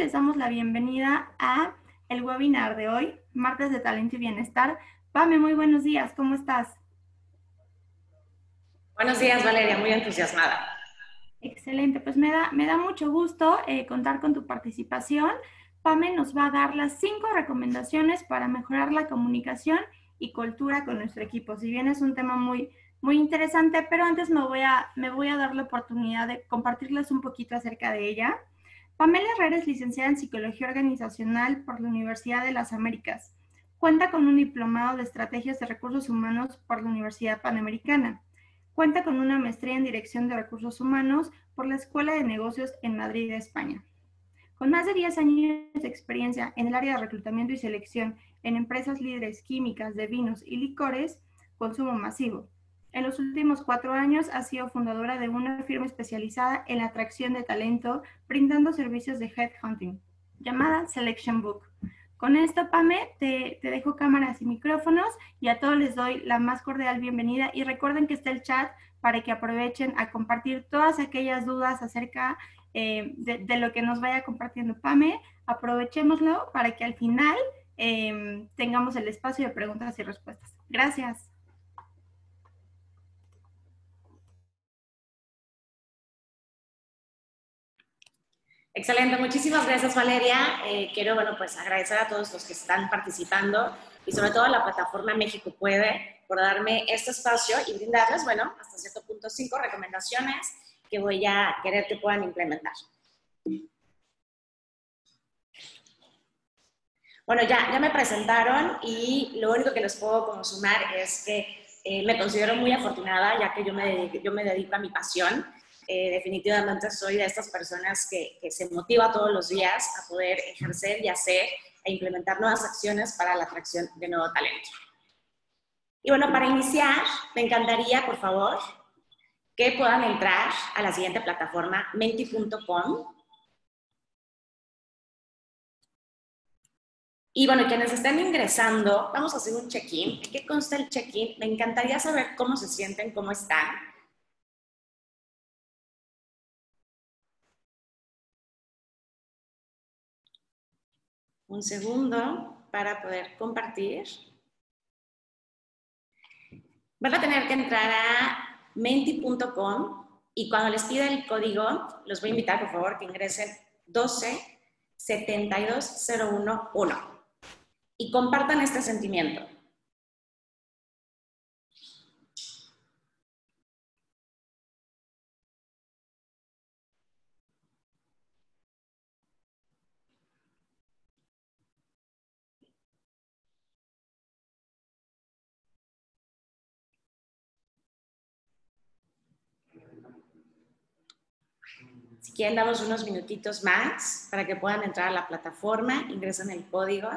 les damos la bienvenida a el webinar de hoy, Martes de Talento y Bienestar. Pame, muy buenos días, ¿cómo estás? Buenos días, Valeria, muy entusiasmada. Excelente, pues me da mucho gusto contar con tu participación. Pame nos va a dar las 5 recomendaciones para mejorar la comunicación y cultura con nuestro equipo. Si bien es un tema muy interesante, pero antes me voy a dar la oportunidad de compartirles un poquito acerca de ella. Pamela Herrera es licenciada en Psicología Organizacional por la Universidad de las Américas. Cuenta con un diplomado de Estrategias de Recursos Humanos por la Universidad Panamericana. Cuenta con una maestría en Dirección de Recursos Humanos por la Escuela de Negocios en Madrid, España. Con más de 10 años de experiencia en el área de reclutamiento y selección en empresas líderes químicas de vinos y licores, consumo masivo. En los últimos 4 años ha sido fundadora de una firma especializada en la atracción de talento, brindando servicios de headhunting, llamada Selection Book. Con esto, Pame, te dejo cámaras y micrófonos y a todos les doy la más cordial bienvenida y recuerden que está el chat para que aprovechen a compartir todas aquellas dudas acerca de lo que nos vaya compartiendo Pame. Aprovechémoslo para que al final tengamos el espacio de preguntas y respuestas. Gracias. Excelente, muchísimas gracias, Valeria. Quiero, pues agradecer a todos los que están participando y sobre todo a la plataforma México Puede por darme este espacio y brindarles, hasta cierto punto 5 recomendaciones que voy a querer que puedan implementar. Bueno, ya me presentaron y lo único que les puedo como sumar es que me considero muy afortunada ya que yo me dedico a mi pasión. Definitivamente soy de estas personas que se motiva todos los días a poder ejercer y hacer e implementar nuevas acciones para la atracción de nuevo talento. Y bueno, para iniciar, me encantaría, por favor, que puedan entrar a la siguiente plataforma, menti.com. Y bueno, quienes estén ingresando, vamos a hacer un check-in. ¿En qué consta el check-in? Me encantaría saber cómo se sienten, cómo están. Un segundo para poder compartir. Van a tener que entrar a menti.com y cuando les pida el código, los voy a invitar, por favor, que ingresen 1272011 y compartan este sentimiento. Si quieren, damos unos minutitos más para que puedan entrar a la plataforma, ingresan el código.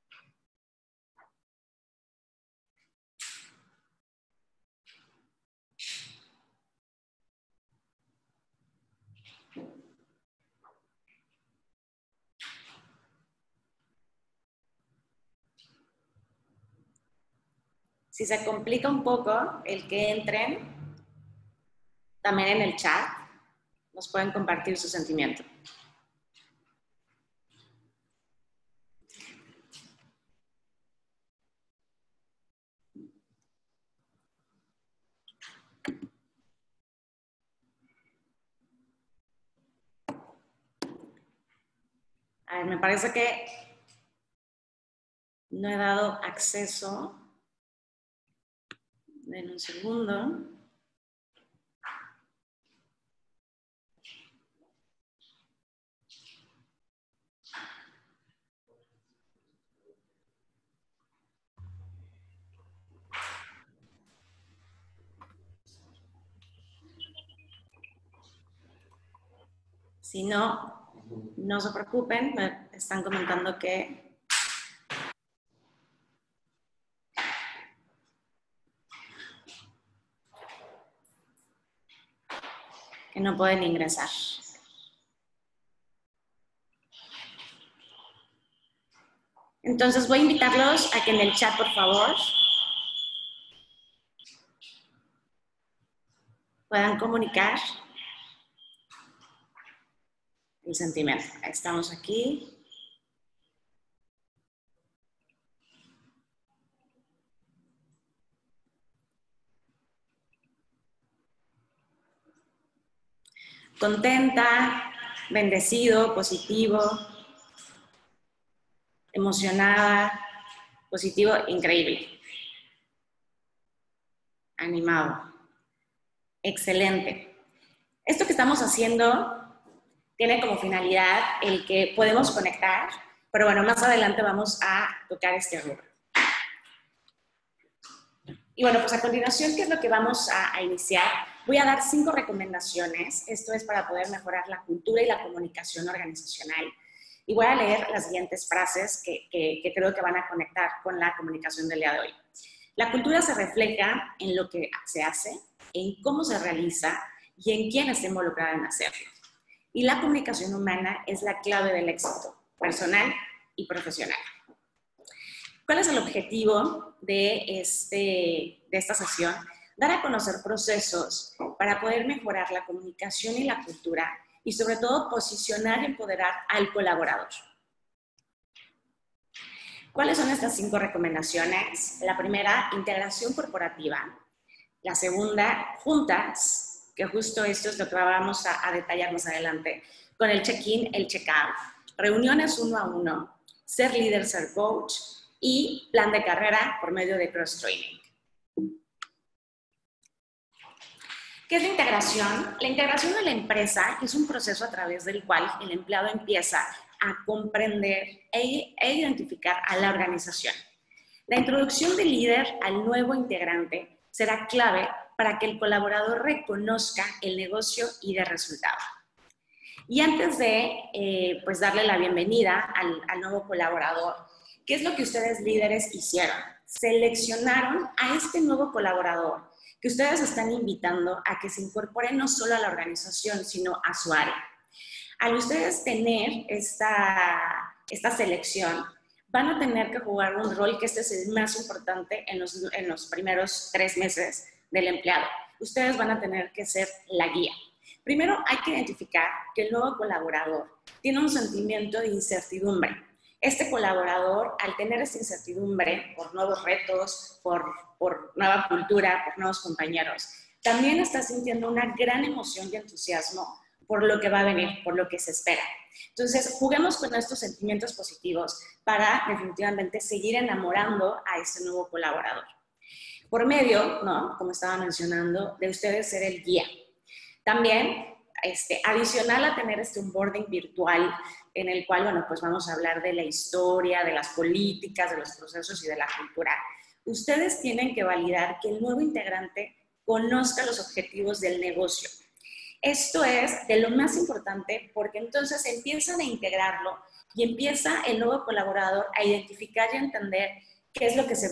Si se complica un poco el que entren, también en el chat nos pueden compartir su sentimiento. A ver, me parece que no he dado acceso. En un segundo. Si no, no se preocupen, me están comentando que no pueden ingresar. Entonces voy a invitarlos a que en el chat, por favor, puedan comunicar el sentimiento. Estamos aquí. Contenta, bendecido, positivo, emocionada, positivo, increíble. Animado. Excelente. Esto que estamos haciendo tiene como finalidad el que podemos conectar, pero bueno, más adelante vamos a tocar este rubro. Y bueno, pues a continuación, ¿qué es lo que vamos a iniciar? Voy a dar 5 recomendaciones. Esto es para poder mejorar la cultura y la comunicación organizacional. Y voy a leer las siguientes frases que creo que van a conectar con la comunicación del día de hoy. La cultura se refleja en lo que se hace, en cómo se realiza y en quién está involucrado en hacerlo. Y la comunicación humana es la clave del éxito personal y profesional. ¿Cuál es el objetivo de esta sesión? Dar a conocer procesos para poder mejorar la comunicación y la cultura y sobre todo posicionar y empoderar al colaborador. ¿Cuáles son estas 5 recomendaciones? La primera, integración corporativa. La segunda, juntas, que justo esto es lo que vamos a detallar más adelante, con el check-in, el check-out, reuniones 1 a 1, ser líder, ser coach y plan de carrera por medio de cross-training. ¿Qué es la integración? La integración de la empresa es un proceso a través del cual el empleado empieza a comprender e identificar a la organización. La introducción del líder al nuevo integrante será clave para que el colaborador reconozca el negocio y dé resultado. Y antes de pues darle la bienvenida al nuevo colaborador, ¿qué es lo que ustedes líderes hicieron? Seleccionaron a este nuevo colaborador que ustedes están invitando a que se incorpore no solo a la organización, sino a su área. Al ustedes tener esta selección, van a tener que jugar un rol que este es el más importante en los primeros 3 meses del empleado. Ustedes van a tener que ser la guía. Primero hay que identificar que el nuevo colaborador tiene un sentimiento de incertidumbre. Este colaborador, al tener esta incertidumbre por nuevos retos, por nueva cultura, por nuevos compañeros, también está sintiendo una gran emoción y entusiasmo por lo que va a venir, por lo que se espera. Entonces, juguemos con estos sentimientos positivos para definitivamente seguir enamorando a este nuevo colaborador. Por medio, ¿no?, como estaba mencionando, de ustedes ser el guía. También, adicional a tener este onboarding virtual en el cual, bueno, pues vamos a hablar de la historia, de las políticas, de los procesos y de la cultura, ustedes tienen que validar que el nuevo integrante conozca los objetivos del negocio. Esto es de lo más importante porque entonces empiezan a integrarlo y empieza el nuevo colaborador a identificar y a entender qué es lo que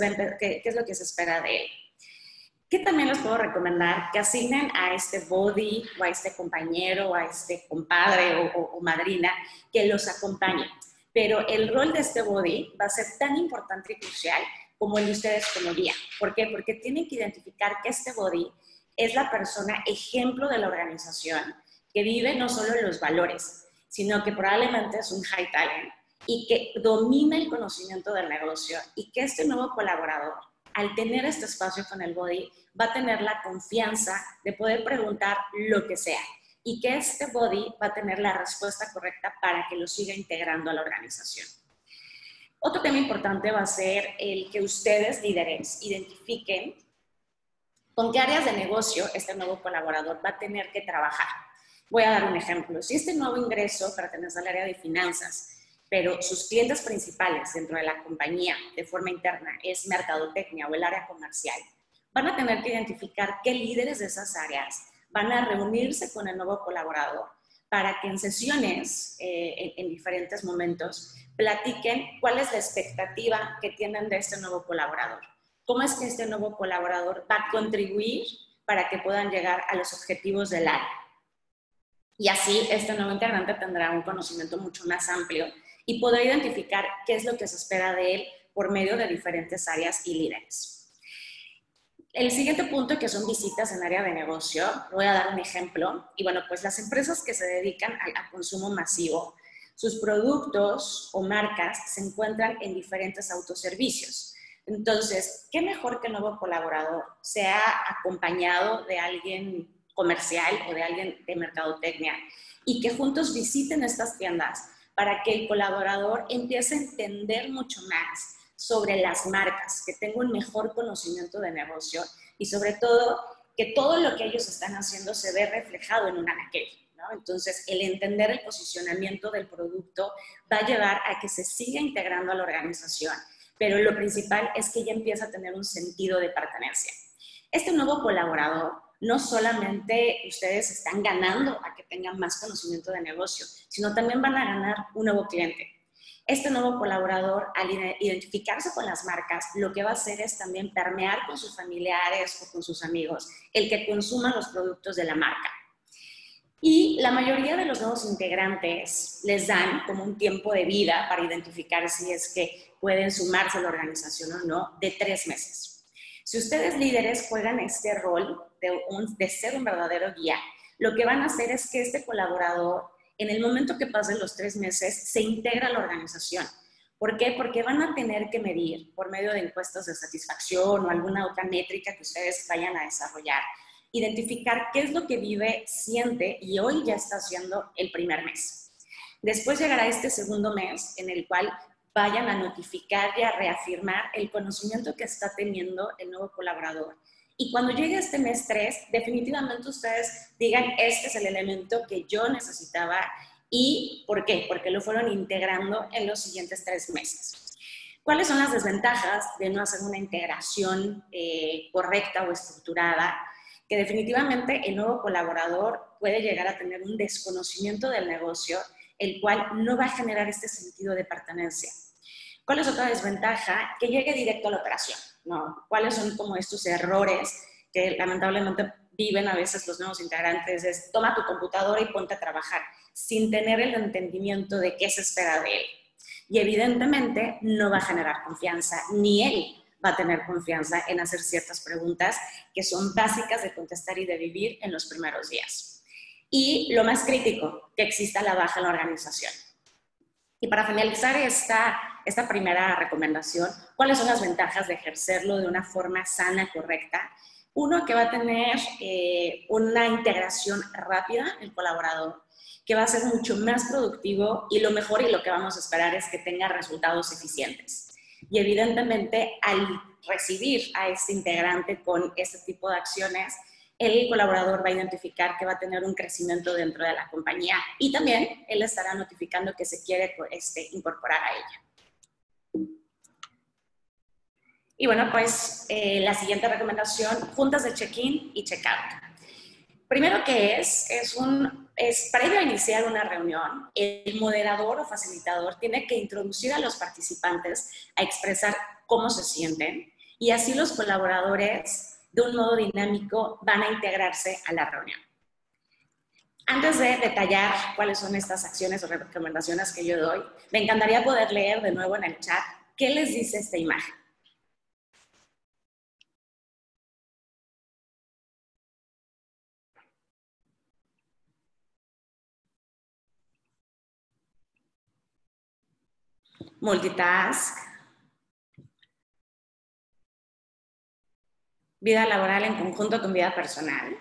se espera de él. ¿Qué también les puedo recomendar? Que asignen a este buddy o a este compañero o a este compadre o madrina que los acompañe. Pero el rol de este buddy va a ser tan importante y crucial como el de ustedes como guía. ¿Por qué? Porque tienen que identificar que este buddy es la persona ejemplo de la organización que vive no solo los valores, sino que probablemente es un high talent y que domina el conocimiento del negocio y que este nuevo colaborador, al tener este espacio con el buddy, va a tener la confianza de poder preguntar lo que sea y que este buddy va a tener la respuesta correcta para que lo siga integrando a la organización. Otro tema importante va a ser el que ustedes, líderes, identifiquen con qué áreas de negocio este nuevo colaborador va a tener que trabajar. Voy a dar un ejemplo. Si este nuevo ingreso pertenece al área de finanzas, pero sus clientes principales dentro de la compañía de forma interna es mercadotecnia o el área comercial, van a tener que identificar qué líderes de esas áreas van a reunirse con el nuevo colaborador para que en sesiones, en diferentes momentos, platiquen cuál es la expectativa que tienen de este nuevo colaborador. ¿Cómo es que este nuevo colaborador va a contribuir para que puedan llegar a los objetivos del área? Y así este nuevo integrante tendrá un conocimiento mucho más amplio y podrá identificar qué es lo que se espera de él por medio de diferentes áreas y líderes. El siguiente punto, que son visitas en área de negocio, voy a dar un ejemplo. Y bueno, pues las empresas que se dedican al consumo masivo, sus productos o marcas se encuentran en diferentes autoservicios. Entonces, ¿qué mejor que el nuevo colaborador sea acompañado de alguien comercial o de alguien de mercadotecnia y que juntos visiten estas tiendas para que el colaborador empiece a entender mucho más sobre las marcas, que tenga un mejor conocimiento de negocio y sobre todo que todo lo que ellos están haciendo se ve reflejado en un anaquel, ¿no? Entonces, el entender el posicionamiento del producto va a llevar a que se siga integrando a la organización, pero lo principal es que ya empieza a tener un sentido de pertenencia. Este nuevo colaborador, no solamente ustedes están ganando a que tengan más conocimiento de negocio, sino también van a ganar un nuevo cliente. Este nuevo colaborador, al identificarse con las marcas, lo que va a hacer es también permear con sus familiares o con sus amigos el que consuman los productos de la marca. Y la mayoría de los nuevos integrantes les dan como un tiempo de vida para identificar si es que pueden sumarse a la organización o no, de 3 meses. Si ustedes líderes juegan este rol de ser un verdadero guía, lo que van a hacer es que este colaborador, en el momento que pasen los 3 meses, se integra a la organización. ¿Por qué? Porque van a tener que medir por medio de encuestas de satisfacción o alguna otra métrica que ustedes vayan a desarrollar, identificar qué es lo que vive, siente y hoy ya está haciendo el primer mes. Después llegará este segundo mes en el cual vayan a notificar y a reafirmar el conocimiento que está teniendo el nuevo colaborador. Y cuando llegue este mes 3, definitivamente ustedes digan, este es el elemento que yo necesitaba. ¿Y por qué? Porque lo fueron integrando en los siguientes 3 meses. ¿Cuáles son las desventajas de no hacer una integración correcta o estructurada? Que definitivamente el nuevo colaborador puede llegar a tener un desconocimiento del negocio, el cual no va a generar este sentido de pertenencia. ¿Cuál es otra desventaja? Que llegue directo a la operación, ¿no? ¿Cuáles son como estos errores que lamentablemente viven a veces los nuevos integrantes? Es toma tu computadora y ponte a trabajar, sin tener el entendimiento de qué se espera de él. Y evidentemente no va a generar confianza, ni él va a tener confianza en hacer ciertas preguntas que son básicas de contestar y de vivir en los primeros días. Y lo más crítico, que exista la baja en la organización. Y para finalizar esta primera recomendación, ¿cuáles son las ventajas de ejercerlo de una forma sana, correcta? Uno, que va a tener una integración rápida el colaborador, que va a ser mucho más productivo y lo mejor y lo que vamos a esperar es que tenga resultados eficientes. Y evidentemente, al recibir a este integrante con este tipo de acciones, el colaborador va a identificar que va a tener un crecimiento dentro de la compañía y también él estará notificando que se quiere incorporar a ella. Y bueno, pues la siguiente recomendación, juntas de check-in y check-out. Primero que es previo a iniciar una reunión, el moderador o facilitador tiene que introducir a los participantes a expresar cómo se sienten y así los colaboradores de un modo dinámico van a integrarse a la reunión. Antes de detallar cuáles son estas acciones o recomendaciones que yo doy, me encantaría poder leer de nuevo en el chat qué les dice esta imagen. Multitask, vida laboral en conjunto con vida personal,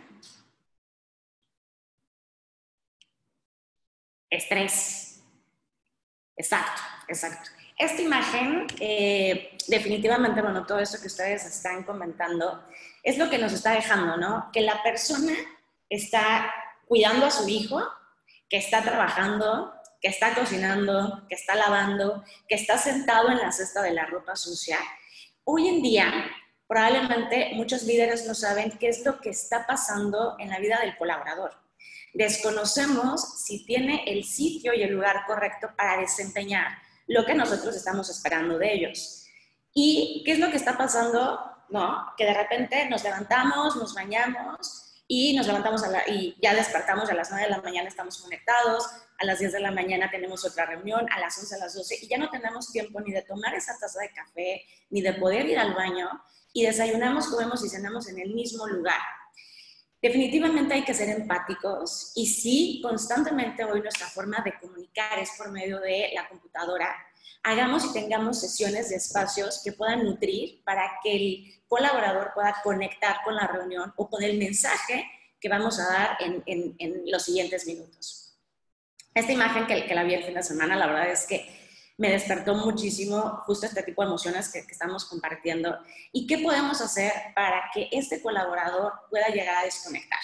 estrés. Exacto, exacto. Esta imagen, definitivamente, bueno, todo esto que ustedes están comentando, es lo que nos está dejando, ¿no? Que la persona está cuidando a su hijo, que está trabajando, que está cocinando, que está lavando, que está sentado en la cesta de la ropa sucia. Hoy en día, probablemente muchos líderes no saben qué es lo que está pasando en la vida del colaborador. Desconocemos si tiene el sitio y el lugar correcto para desempeñar lo que nosotros estamos esperando de ellos. ¿Y qué es lo que está pasando? ¿No? Que de repente nos levantamos, nos bañamos y nos levantamos y ya despertamos a las 9 de la mañana, estamos conectados, a las 10 de la mañana tenemos otra reunión, a las 11, a las 12, y ya no tenemos tiempo ni de tomar esa taza de café, ni de poder ir al baño, y desayunamos, comemos y cenamos en el mismo lugar. Definitivamente hay que ser empáticos, y sí, constantemente hoy nuestra forma de comunicar es por medio de la computadora. Hagamos y tengamos sesiones de espacios que puedan nutrir para que el colaborador pueda conectar con la reunión o con el mensaje que vamos a dar en los siguientes minutos. Esta imagen que la vi el fin de semana, la verdad es que me despertó muchísimo justo este tipo de emociones que estamos compartiendo. ¿Y qué podemos hacer para que este colaborador pueda llegar a desconectar?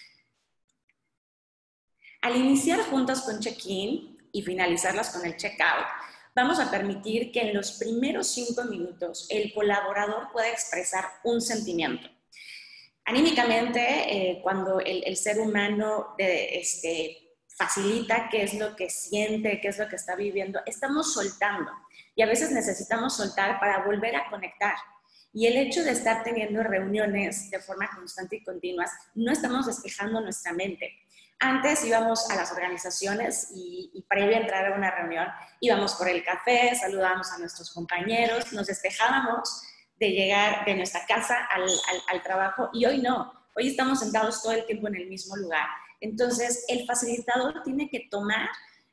Al iniciar juntas con check-in y finalizarlas con el check-out, vamos a permitir que en los primeros 5 minutos el colaborador pueda expresar un sentimiento. Anímicamente, cuando el ser humano facilita qué es lo que siente, qué es lo que está viviendo, estamos soltando. Y a veces necesitamos soltar para volver a conectar. Y el hecho de estar teniendo reuniones de forma constante y continua, no estamos despejando nuestra mente. Antes íbamos a las organizaciones y previo a entrar a una reunión, íbamos por el café, saludábamos a nuestros compañeros, nos despejábamos de llegar de nuestra casa al trabajo, y hoy no. Hoy estamos sentados todo el tiempo en el mismo lugar. Entonces, el facilitador tiene que tomar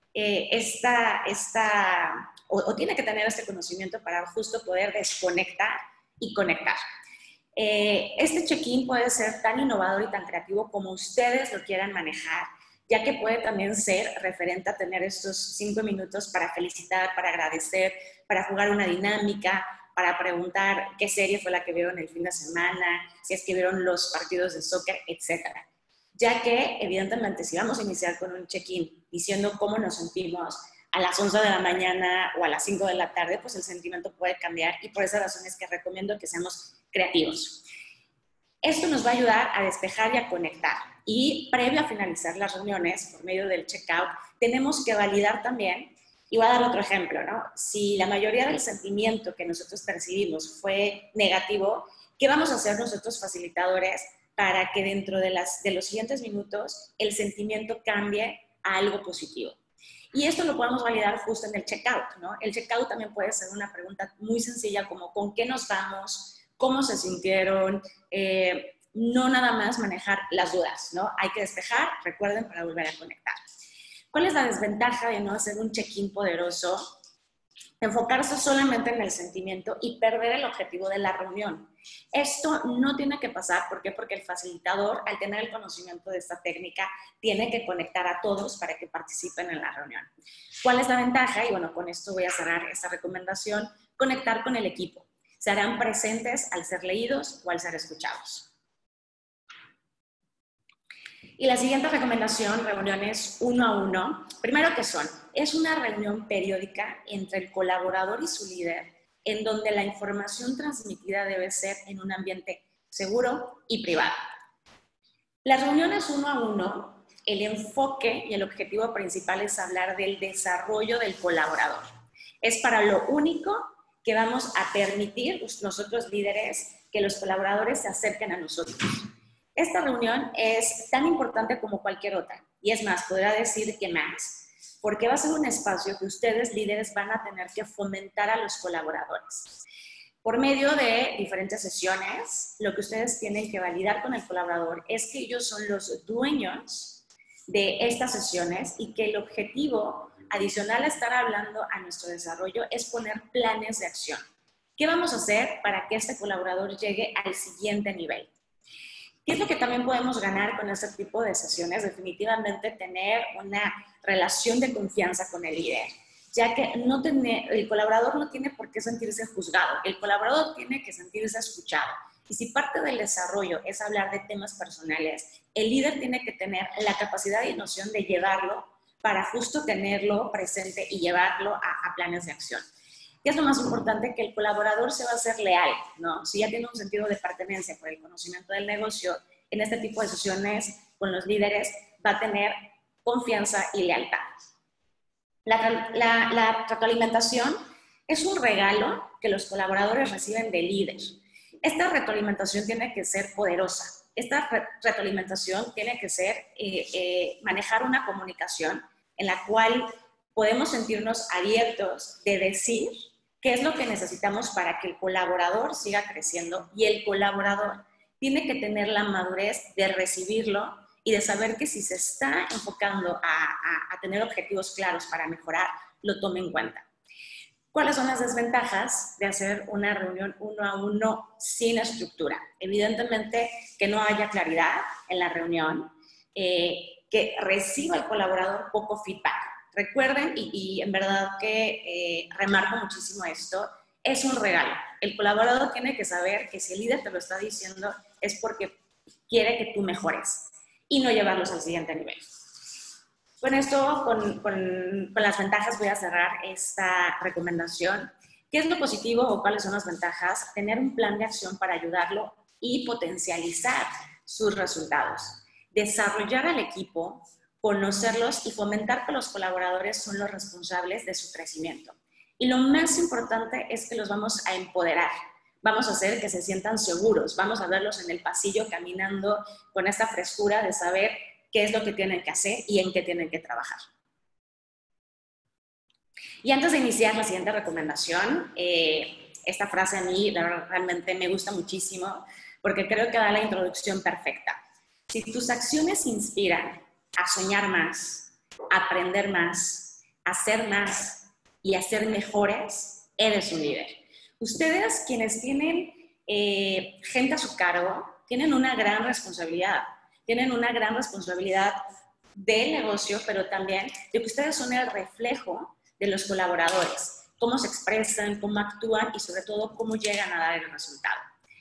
tiene que tener este conocimiento para justo poder desconectar y conectar. Este check-in puede ser tan innovador y tan creativo como ustedes lo quieran manejar, ya que puede también ser referente a tener estos 5 minutos para felicitar, para agradecer, para jugar una dinámica, para preguntar qué serie fue la que vieron el fin de semana, si es que vieron los partidos de soccer, etcétera. Ya que, evidentemente, si vamos a iniciar con un check-in diciendo cómo nos sentimos a las 11 de la mañana o a las 5 de la tarde, pues el sentimiento puede cambiar, y por esa razón es que recomiendo que seamos creativos. Esto nos va a ayudar a despejar y a conectar. Y previo a finalizar las reuniones, por medio del checkout, tenemos que validar también, y voy a dar otro ejemplo, ¿no? Si la mayoría del sentimiento que nosotros percibimos fue negativo, ¿qué vamos a hacer nosotros facilitadores para que dentro de los siguientes minutos el sentimiento cambie a algo positivo? Y esto lo podemos validar justo en el checkout, ¿no? El checkout también puede ser una pregunta muy sencilla como ¿con qué nos vamos? ¿Cómo se sintieron? No nada más manejar las dudas, ¿no? Hay que despejar, recuerden, para volver a conectar. ¿Cuál es la desventaja de no hacer un check-in poderoso? Enfocarse solamente en el sentimiento y perder el objetivo de la reunión. Esto no tiene que pasar. ¿Por qué? Porque el facilitador, al tener el conocimiento de esta técnica, tiene que conectar a todos para que participen en la reunión. ¿Cuál es la ventaja? Y bueno, con esto voy a cerrar esta recomendación. Conectar con el equipo. Se harán presentes al ser leídos o al ser escuchados. Y la siguiente recomendación, reuniones 1 a 1. Primero, ¿qué son? Es una reunión periódica entre el colaborador y su líder, en donde la información transmitida debe ser en un ambiente seguro y privado. Las reuniones 1 a 1, el enfoque y el objetivo principal es hablar del desarrollo del colaborador. Es para lo único que vamos a permitir nosotros líderes que los colaboradores se acerquen a nosotros. Esta reunión es tan importante como cualquier otra, y es más, podría decir que más, porque va a ser un espacio que ustedes líderes van a tener que fomentar a los colaboradores. Por medio de diferentes sesiones, lo que ustedes tienen que validar con el colaborador es que ellos son los dueños de estas sesiones y que el objetivo adicional a estar hablando a nuestro desarrollo es poner planes de acción. ¿Qué vamos a hacer para que este colaborador llegue al siguiente nivel? ¿Qué es lo que también podemos ganar con este tipo de sesiones? Definitivamente tener una relación de confianza con el líder, ya que el colaborador no tiene por qué sentirse juzgado, el colaborador tiene que sentirse escuchado. Y si parte del desarrollo es hablar de temas personales, el líder tiene que tener la capacidad y noción de llevarlo para justo tenerlo presente y llevarlo a planes de acción. ¿Qué es lo más importante? Que el colaborador se va a hacer leal, ¿no? Si ya tiene un sentido de pertenencia por el conocimiento del negocio, en este tipo de sesiones con los líderes va a tener confianza y lealtad. La retroalimentación es un regalo que los colaboradores reciben del líder. Esta retroalimentación tiene que ser poderosa. esta retroalimentación tiene que ser manejar una comunicación en la cual podemos sentirnos abiertos de decir qué es lo que necesitamos para que el colaborador siga creciendo, y el colaborador tiene que tener la madurez de recibirlo y de saber que si se está enfocando a tener objetivos claros para mejorar, lo tome en cuenta. ¿Cuáles son las desventajas de hacer una reunión uno a uno sin estructura? Evidentemente, que no haya claridad en la reunión, que reciba el colaborador poco feedback. Recuerden, y en verdad que remarco muchísimo esto, es un regalo. El colaborador tiene que saber que si el líder te lo está diciendo es porque quiere que tú mejores y no llevarlos al siguiente nivel. Con esto, con las ventajas, voy a cerrar esta recomendación. ¿Qué es lo positivo o cuáles son las ventajas? Tener un plan de acción para ayudarlo y potencializar sus resultados. Desarrollar al equipo, conocerlos y fomentar que los colaboradores son los responsables de su crecimiento. Y lo más importante es que los vamos a empoderar. Vamos a hacer que se sientan seguros. Vamos a verlos en el pasillo caminando con esta frescura de saber qué es lo que tienen que hacer y en qué tienen que trabajar. Y antes de iniciar la siguiente recomendación, esta frase a mí realmente me gusta muchísimo porque creo que da la introducción perfecta. Si tus acciones inspiran a soñar más, a aprender más, a ser más y a ser mejores, eres un líder. Ustedes, quienes tienen gente a su cargo, tienen una gran responsabilidad. Tienen una gran responsabilidad del negocio, pero también de que ustedes son el reflejo de los colaboradores, cómo se expresan, cómo actúan y sobre todo cómo llegan a dar el resultado.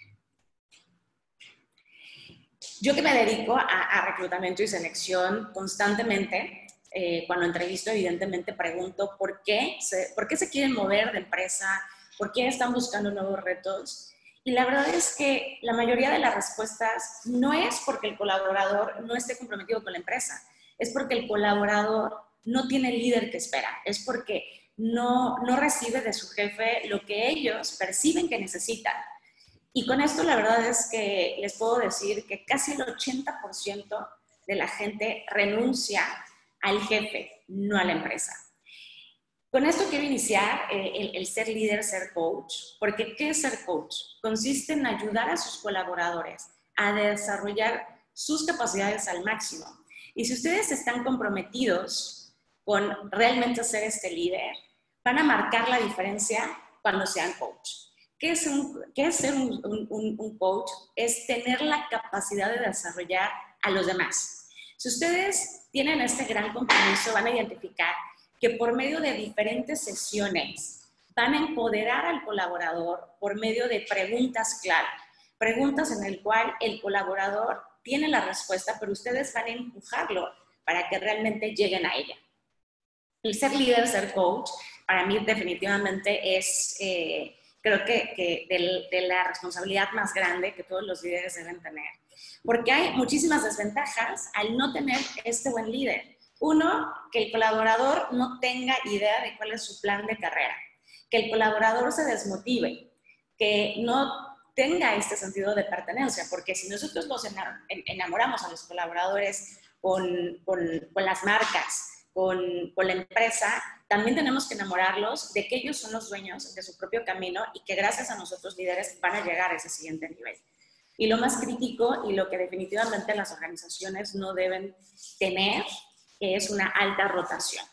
Yo que me dedico a reclutamiento y selección constantemente, cuando entrevisto evidentemente pregunto por qué se quieren mover de empresa, por qué están buscando nuevos retos. Y la verdad es que la mayoría de las respuestas no es porque el colaborador no esté comprometido con la empresa, es porque el colaborador no tiene el líder que espera, es porque no recibe de su jefe lo que ellos perciben que necesitan. Y con esto la verdad es que les puedo decir que casi el 80% de la gente renuncia al jefe, no a la empresa. Con esto quiero iniciar el ser líder, ser coach, porque ¿qué es ser coach? Consiste en ayudar a sus colaboradores a desarrollar sus capacidades al máximo. Y si ustedes están comprometidos con realmente ser este líder, van a marcar la diferencia cuando sean coach. ¿Qué es ser un coach? Es tener la capacidad de desarrollar a los demás. Si ustedes tienen este gran compromiso, van a identificar que por medio de diferentes sesiones van a empoderar al colaborador por medio de preguntas clave, preguntas en el cual el colaborador tiene la respuesta, pero ustedes van a empujarlo para que realmente lleguen a ella. El ser líder, ser coach, para mí definitivamente es, creo que de la responsabilidad más grande que todos los líderes deben tener, porque hay muchísimas desventajas al no tener este buen líder. Uno, que el colaborador no tenga idea de cuál es su plan de carrera, que el colaborador se desmotive, que no tenga este sentido de pertenencia, porque si nosotros los enamoramos a los colaboradores con las marcas, con la empresa, también tenemos que enamorarlos de que ellos son los dueños de su propio camino y que gracias a nosotros líderes van a llegar a ese siguiente nivel. Y lo más crítico y lo que definitivamente las organizaciones no deben tener es una alta rotación.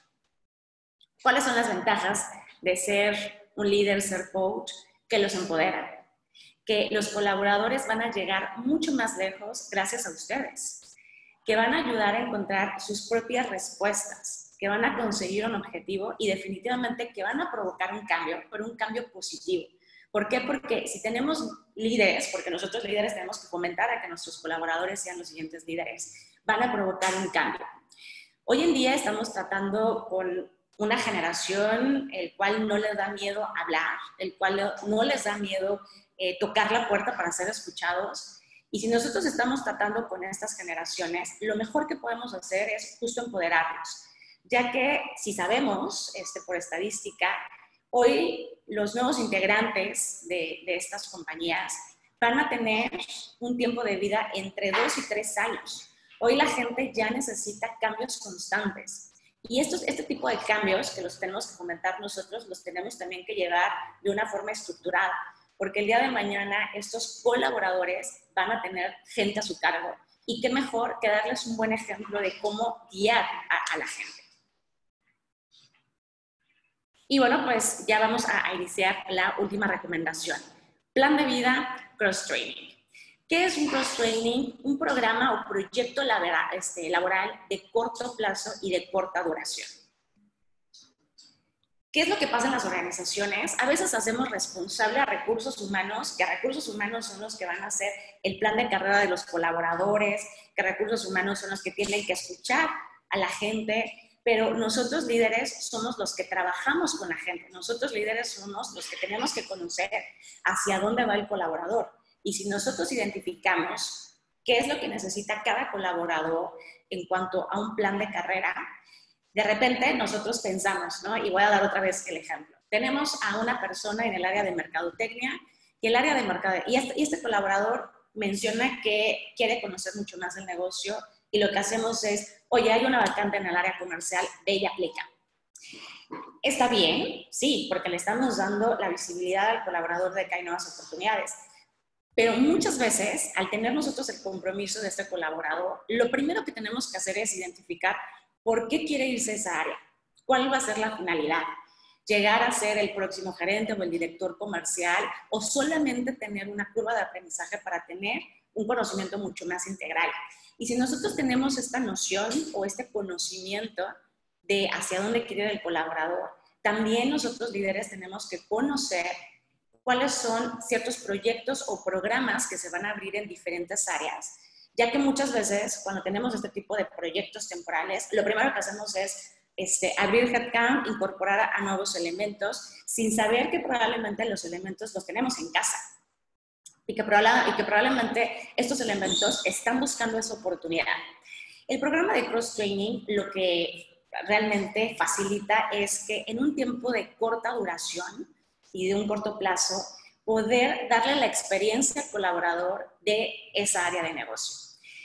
¿Cuáles son las ventajas de ser un líder, ser coach? Que los empoderan, que los colaboradores van a llegar mucho más lejos gracias a ustedes, que van a ayudar a encontrar sus propias respuestas, que van a conseguir un objetivo y definitivamente que van a provocar un cambio, pero un cambio positivo. ¿Por qué? Porque si tenemos líderes, porque nosotros líderes tenemos que fomentar a que nuestros colaboradores sean los siguientes líderes, van a provocar un cambio. Hoy en día estamos tratando con una generación el cual no les da miedo hablar, el cual no les da miedo tocar la puerta para ser escuchados. Y si nosotros estamos tratando con estas generaciones, lo mejor que podemos hacer es justo empoderarlos, ya que si sabemos, por estadística, hoy los nuevos integrantes de estas compañías van a tener un tiempo de vida entre 2 y 3 años. Hoy la gente ya necesita cambios constantes. Y este tipo de cambios que los tenemos que fomentar nosotros, los tenemos también que llevar de una forma estructurada, porque el día de mañana estos colaboradores van a tener gente a su cargo. Y qué mejor que darles un buen ejemplo de cómo guiar a la gente. Y bueno, pues ya vamos a iniciar la última recomendación. Plan de vida, cross-training. ¿Qué es un cross-training? Un programa o proyecto laboral de corto plazo y de corta duración. ¿Qué es lo que pasa en las organizaciones? A veces hacemos responsable a recursos humanos, que recursos humanos son los que van a hacer el plan de carrera de los colaboradores, que recursos humanos son los que tienen que escuchar a la gente, pero nosotros líderes somos los que trabajamos con la gente. Nosotros líderes somos los que tenemos que conocer hacia dónde va el colaborador. Y si nosotros identificamos qué es lo que necesita cada colaborador en cuanto a un plan de carrera, de repente nosotros pensamos, ¿no? Y voy a dar otra vez el ejemplo. Tenemos a una persona en el área de mercadotecnia y el área de mercadotecnia, y este colaborador menciona que quiere conocer mucho más el negocio y lo que hacemos es, oye, hay una vacante en el área comercial, ve y aplica. ¿Está bien? Sí, porque le estamos dando la visibilidad al colaborador de que hay nuevas oportunidades. Pero muchas veces, al tener nosotros el compromiso de este colaborador, lo primero que tenemos que hacer es identificar por qué quiere irse a esa área, cuál va a ser la finalidad, llegar a ser el próximo gerente o el director comercial o solamente tener una curva de aprendizaje para tener un conocimiento mucho más integral. Y si nosotros tenemos esta noción o este conocimiento de hacia dónde quiere ir el colaborador, también nosotros líderes tenemos que conocer cuáles son ciertos proyectos o programas que se van a abrir en diferentes áreas, ya que muchas veces cuando tenemos este tipo de proyectos temporales, lo primero que hacemos es abrir headcount, incorporar a nuevos elementos, sin saber que probablemente los elementos los tenemos en casa y que probablemente estos elementos están buscando esa oportunidad. El programa de cross-training lo que realmente facilita es que en un tiempo de corta duración y de un corto plazo, poder darle la experiencia al colaborador de esa área de negocio.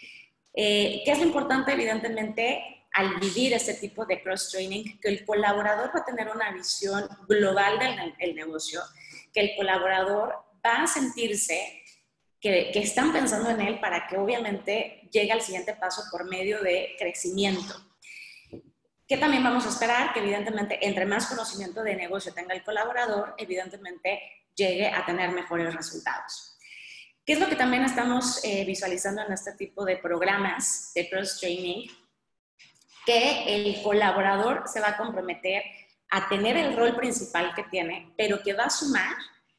¿Qué es lo importante? Evidentemente, al vivir este tipo de cross-training, que el colaborador va a tener una visión global del negocio, que el colaborador va a sentirse que están pensando en él para que obviamente llegue al siguiente paso por medio de crecimiento. ¿Qué también vamos a esperar? Que evidentemente entre más conocimiento de negocio tenga el colaborador, evidentemente llegue a tener mejores resultados. ¿Qué es lo que también estamos visualizando en este tipo de programas de cross-training? Que el colaborador se va a comprometer a tener el rol principal que tiene, pero que va a sumar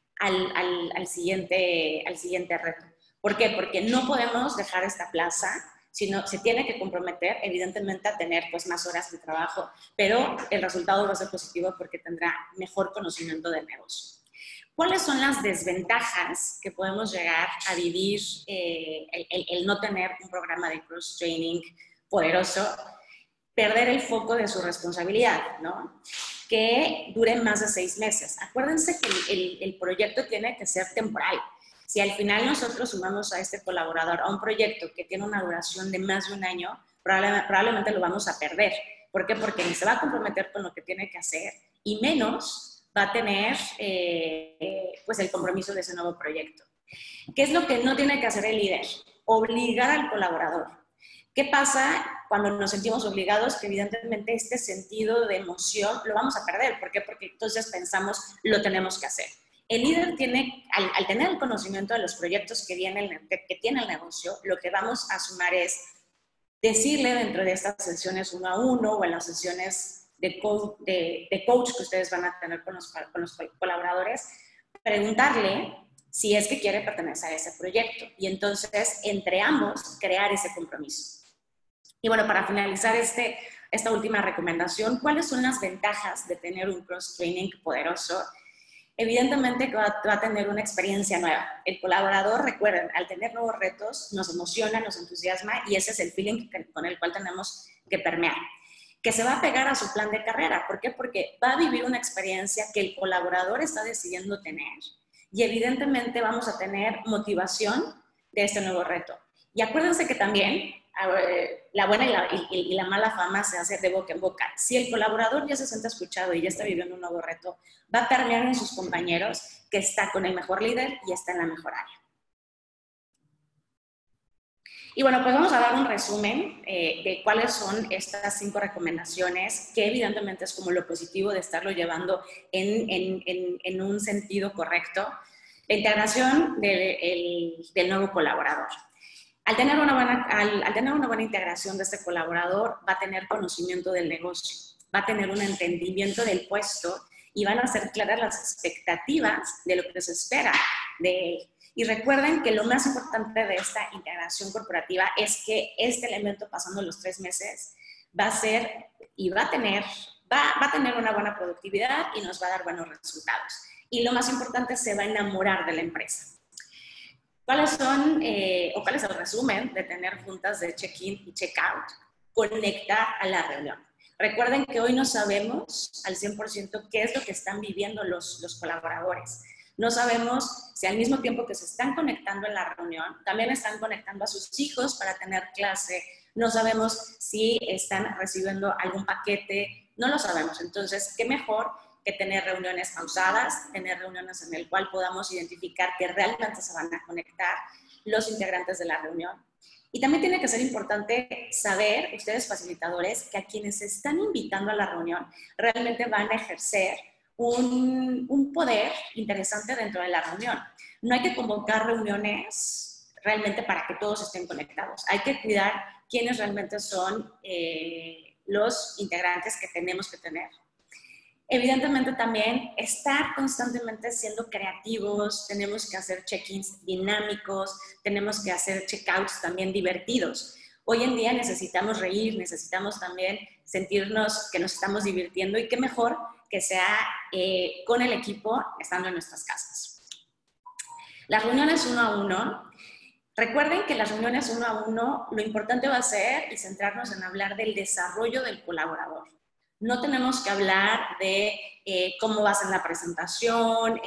al siguiente reto. ¿Por qué? Porque no podemos dejar esta plaza, sino se tiene que comprometer, evidentemente, a tener pues, más horas de trabajo, pero el resultado va a ser positivo porque tendrá mejor conocimiento del negocio. ¿Cuáles son las desventajas que podemos llegar a vivir el no tener un programa de cross-training poderoso? Perder el foco de su responsabilidad, ¿no? Que dure más de 6 meses. Acuérdense que el proyecto tiene que ser temporal. Si al final nosotros sumamos a este colaborador a un proyecto que tiene una duración de más de un año, probablemente lo vamos a perder. ¿Por qué? Porque ni se va a comprometer con lo que tiene que hacer y menos va a tener pues el compromiso de ese nuevo proyecto. ¿Qué es lo que no tiene que hacer el líder? Obligar al colaborador. ¿Qué pasa cuando nos sentimos obligados? Que evidentemente este sentido de emoción lo vamos a perder. ¿Por qué? Porque entonces pensamos, lo tenemos que hacer. El líder tiene, al tener el conocimiento de los proyectos que tiene el negocio, lo que vamos a sumar es decirle dentro de estas sesiones 1 a 1 o en las sesiones de coach que ustedes van a tener con los colaboradores, preguntarle si es que quiere pertenecer a ese proyecto y entonces entre ambos crear ese compromiso. Y bueno, para finalizar esta última recomendación, ¿cuáles son las ventajas de tener un cross-training poderoso? Evidentemente que va a tener una experiencia nueva. El colaborador, recuerden, al tener nuevos retos, nos emociona, nos entusiasma y ese es el feeling con el cual tenemos que permear. Que se va a pegar a su plan de carrera. ¿Por qué? Porque va a vivir una experiencia que el colaborador está decidiendo tener y evidentemente vamos a tener motivación de este nuevo reto. Y acuérdense que también la buena y la mala fama se hace de boca en boca. Si el colaborador ya se siente escuchado y ya está viviendo un nuevo reto, va a permear en sus compañeros que está con el mejor líder y está en la mejor área. Y bueno, pues vamos a dar un resumen de cuáles son estas 5 recomendaciones, que evidentemente es como lo positivo de estarlo llevando en un sentido correcto. La integración del nuevo colaborador. Al tener una buena integración de este colaborador, va a tener conocimiento del negocio, va a tener un entendimiento del puesto y van a ser claras las expectativas de lo que se espera de él. Y recuerden que lo más importante de esta integración corporativa es que este elemento, pasando los 3 meses, va a ser y va a tener una buena productividad y nos va a dar buenos resultados. Y lo más importante, se va a enamorar de la empresa. ¿Cuál es el resumen de tener juntas de check-in y check-out? Conectar a la reunión. Recuerden que hoy no sabemos al 100% qué es lo que están viviendo los colaboradores. No sabemos si al mismo tiempo que se están conectando en la reunión, también están conectando a sus hijos para tener clase. No sabemos si están recibiendo algún paquete. No lo sabemos. Entonces, ¿qué mejor que tener reuniones pausadas, tener reuniones en el cual podamos identificar que realmente se van a conectar los integrantes de la reunión? Y también tiene que ser importante saber, ustedes facilitadores, que a quienes se están invitando a la reunión realmente van a ejercer un poder interesante dentro de la reunión. No hay que convocar reuniones realmente para que todos estén conectados. Hay que cuidar quiénes realmente son los integrantes que tenemos que tener. Evidentemente también estar constantemente siendo creativos, tenemos que hacer check-ins dinámicos, tenemos que hacer check-outs también divertidos. Hoy en día necesitamos reír, necesitamos también sentirnos que nos estamos divirtiendo y qué mejor que sea con el equipo estando en nuestras casas. Las reuniones 1 a 1. Recuerden que las reuniones 1 a 1, lo importante va a ser y centrarnos en hablar del desarrollo del colaborador. No tenemos que hablar de cómo vas en la presentación,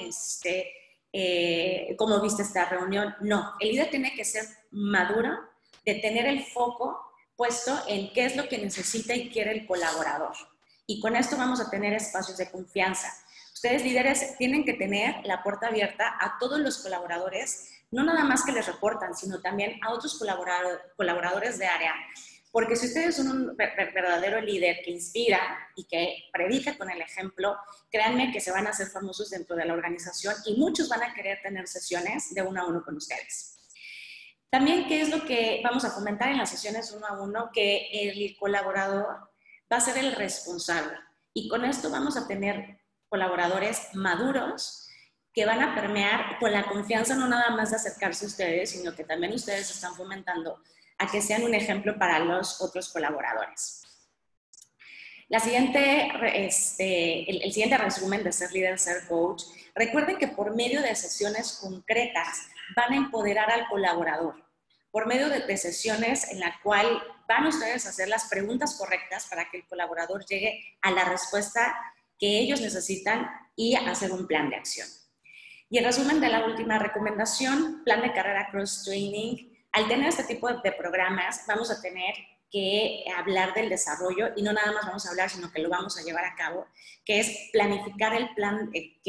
cómo viste esta reunión. No, el líder tiene que ser maduro, de tener el foco puesto en qué es lo que necesita y quiere el colaborador. Y con esto vamos a tener espacios de confianza. Ustedes, líderes, tienen que tener la puerta abierta a todos los colaboradores, no nada más que les reportan, sino también a otros colaboradores de área. Porque si ustedes son un verdadero líder que inspira y que predica con el ejemplo, créanme que se van a hacer famosos dentro de la organización y muchos van a querer tener sesiones de 1 a 1 con ustedes. También, ¿qué es lo que vamos a fomentar en las sesiones 1 a 1? Que el colaborador va a ser el responsable. Y con esto vamos a tener colaboradores maduros que van a permear con la confianza no nada más de acercarse a ustedes, sino que también ustedes están fomentando a que sean un ejemplo para los otros colaboradores. El siguiente resumen de ser líder, ser coach. Recuerden que por medio de sesiones concretas van a empoderar al colaborador. Por medio de sesiones en la cual van ustedes a hacer las preguntas correctas para que el colaborador llegue a la respuesta que ellos necesitan y hacer un plan de acción. Y el resumen de la última recomendación, plan de carrera cross-training. Al tener este tipo de programas, vamos a tener que hablar del desarrollo y no nada más vamos a hablar, sino que lo vamos a llevar a cabo, que es planificar el plan,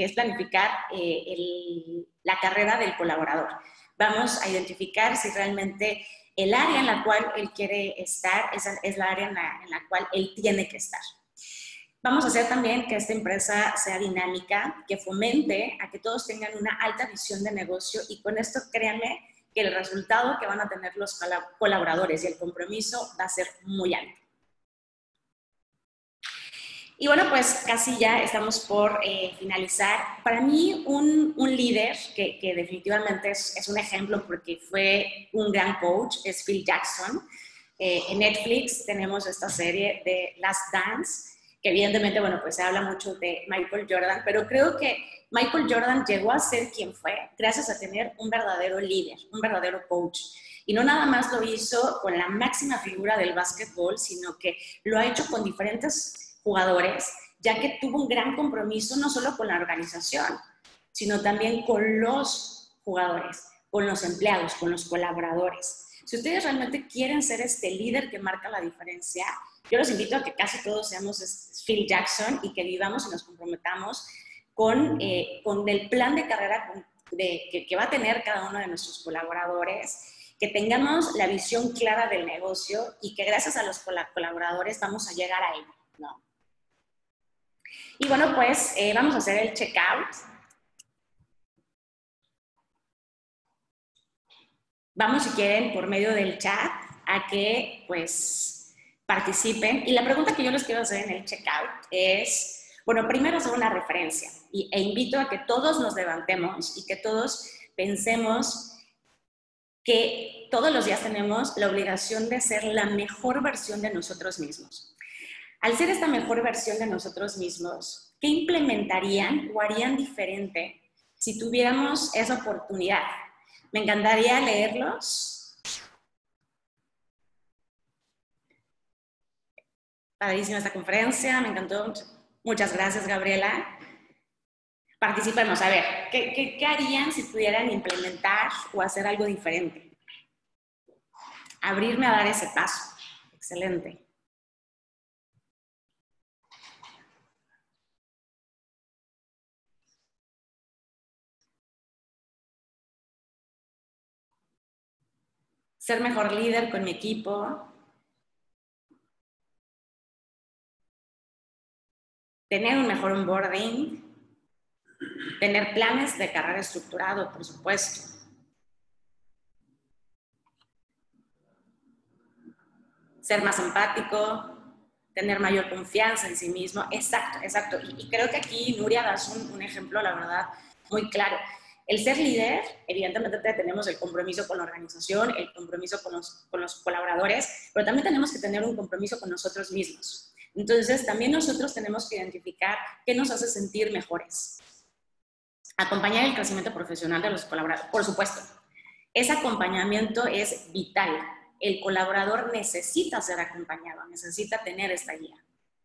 la carrera del colaborador. Vamos a identificar si realmente el área en la cual él quiere estar es la área en la cual él tiene que estar. Vamos a hacer también que esta empresa sea dinámica, que fomente a que todos tengan una alta visión de negocio y con esto, créanme, que el resultado que van a tener los colaboradores y el compromiso va a ser muy alto. Y bueno, pues casi ya estamos por finalizar. Para mí, un líder que definitivamente es un ejemplo porque fue un gran coach es Phil Jackson. En Netflix tenemos esta serie de Last Dance, que evidentemente, bueno, pues se habla mucho de Michael Jordan, pero creo que Michael Jordan llegó a ser quien fue gracias a tener un verdadero líder, un verdadero coach. Y no nada más lo hizo con la máxima figura del básquetbol, sino que lo ha hecho con diferentes jugadores, ya que tuvo un gran compromiso no solo con la organización, sino también con los jugadores, con los empleados, con los colaboradores. Si ustedes realmente quieren ser este líder que marca la diferencia, yo los invito a que casi todos seamos Phil Jackson y que vivamos y nos comprometamos con el plan de carrera que va a tener cada uno de nuestros colaboradores, que tengamos la visión clara del negocio y que gracias a los colaboradores vamos a llegar a ello, ¿no? Y bueno, pues vamos a hacer el checkout. Vamos, si quieren, por medio del chat, a que pues participen. Y la pregunta que yo les quiero hacer en el checkout es, bueno, primero hacer una referencia e invito a que todos nos levantemos y que todos pensemos que todos los días tenemos la obligación de ser la mejor versión de nosotros mismos. Al ser esta mejor versión de nosotros mismos, ¿qué implementarían o harían diferente si tuviéramos esa oportunidad? Me encantaría leerlos. Padrísima esta conferencia, me encantó. Muchas gracias, Gabriela. Participemos. A ver, ¿qué harían si pudieran implementar o hacer algo diferente? Abrirme a dar ese paso. Excelente. Ser mejor líder con mi equipo. Tener un mejor onboarding. Tener planes de carrera estructurado, por supuesto. Ser más empático, tener mayor confianza en sí mismo. Exacto, exacto. Y creo que aquí, Nuria, das un ejemplo, la verdad, muy claro. El ser líder, evidentemente tenemos el compromiso con la organización, el compromiso con los colaboradores, pero también tenemos que tener un compromiso con nosotros mismos. Entonces, también nosotros tenemos que identificar qué nos hace sentir mejores. Acompañar el crecimiento profesional de los colaboradores, por supuesto. Ese acompañamiento es vital. El colaborador necesita ser acompañado, necesita tener esta guía.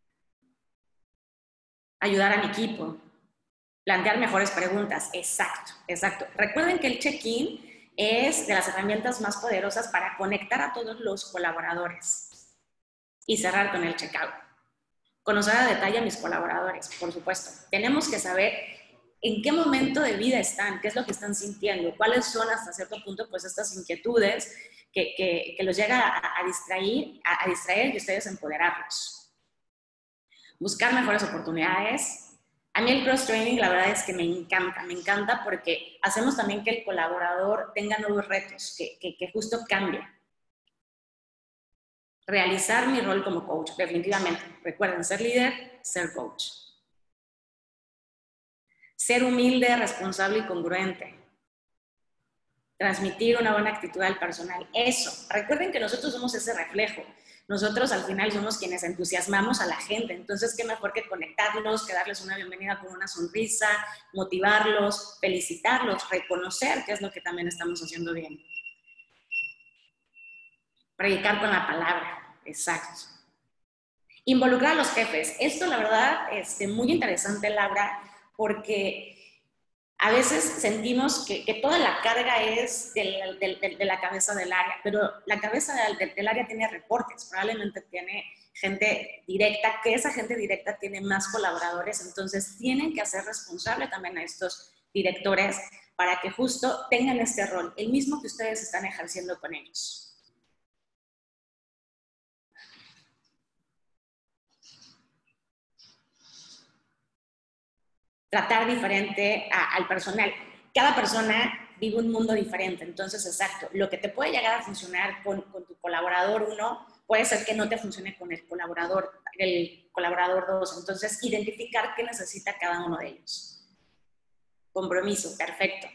Ayudar a mi equipo, plantear mejores preguntas. Exacto, exacto. Recuerden que el check-in es de las herramientas más poderosas para conectar a todos los colaboradores y cerrar con el checkout. Conocer a detalle a mis colaboradores, por supuesto. Tenemos que saber en qué momento de vida están, qué es lo que están sintiendo, cuáles son hasta cierto punto pues estas inquietudes que los llega a distraer y ustedes empoderarlos. Buscar mejores oportunidades. A mí el cross-training la verdad es que me encanta porque hacemos también que el colaborador tenga nuevos retos, que justo cambie. Realizar mi rol como coach, definitivamente. Recuerden, ser líder, ser coach. Ser humilde, responsable y congruente. Transmitir una buena actitud al personal. Eso. Recuerden que nosotros somos ese reflejo. Nosotros al final somos quienes entusiasmamos a la gente. Entonces, qué mejor que conectarlos, que darles una bienvenida con una sonrisa, motivarlos, felicitarlos, reconocer qué es lo que también estamos haciendo bien. Predicar con la palabra. Exacto. Involucrar a los jefes. Esto, la verdad, es muy interesante, Laura, porque a veces sentimos que toda la carga es de la cabeza del área, pero la cabeza del área tiene reportes, probablemente tiene gente directa, que esa gente directa tiene más colaboradores, entonces tienen que hacer responsable también a estos directores para que justo tengan este rol, el mismo que ustedes están ejerciendo con ellos. Tratar diferente al personal. Cada persona vive un mundo diferente, entonces, exacto, lo que te puede llegar a funcionar con tu colaborador 1 puede ser que no te funcione con el colaborador 2, entonces, identificar qué necesita cada uno de ellos. Compromiso, perfecto.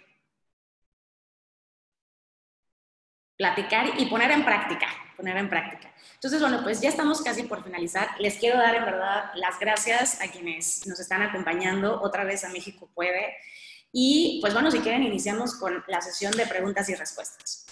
Platicar y poner en práctica. Entonces, bueno, pues ya estamos casi por finalizar. Les quiero dar en verdad las gracias a quienes nos están acompañando. Otra vez a México Puede. Y pues bueno, si quieren, iniciamos con la sesión de preguntas y respuestas.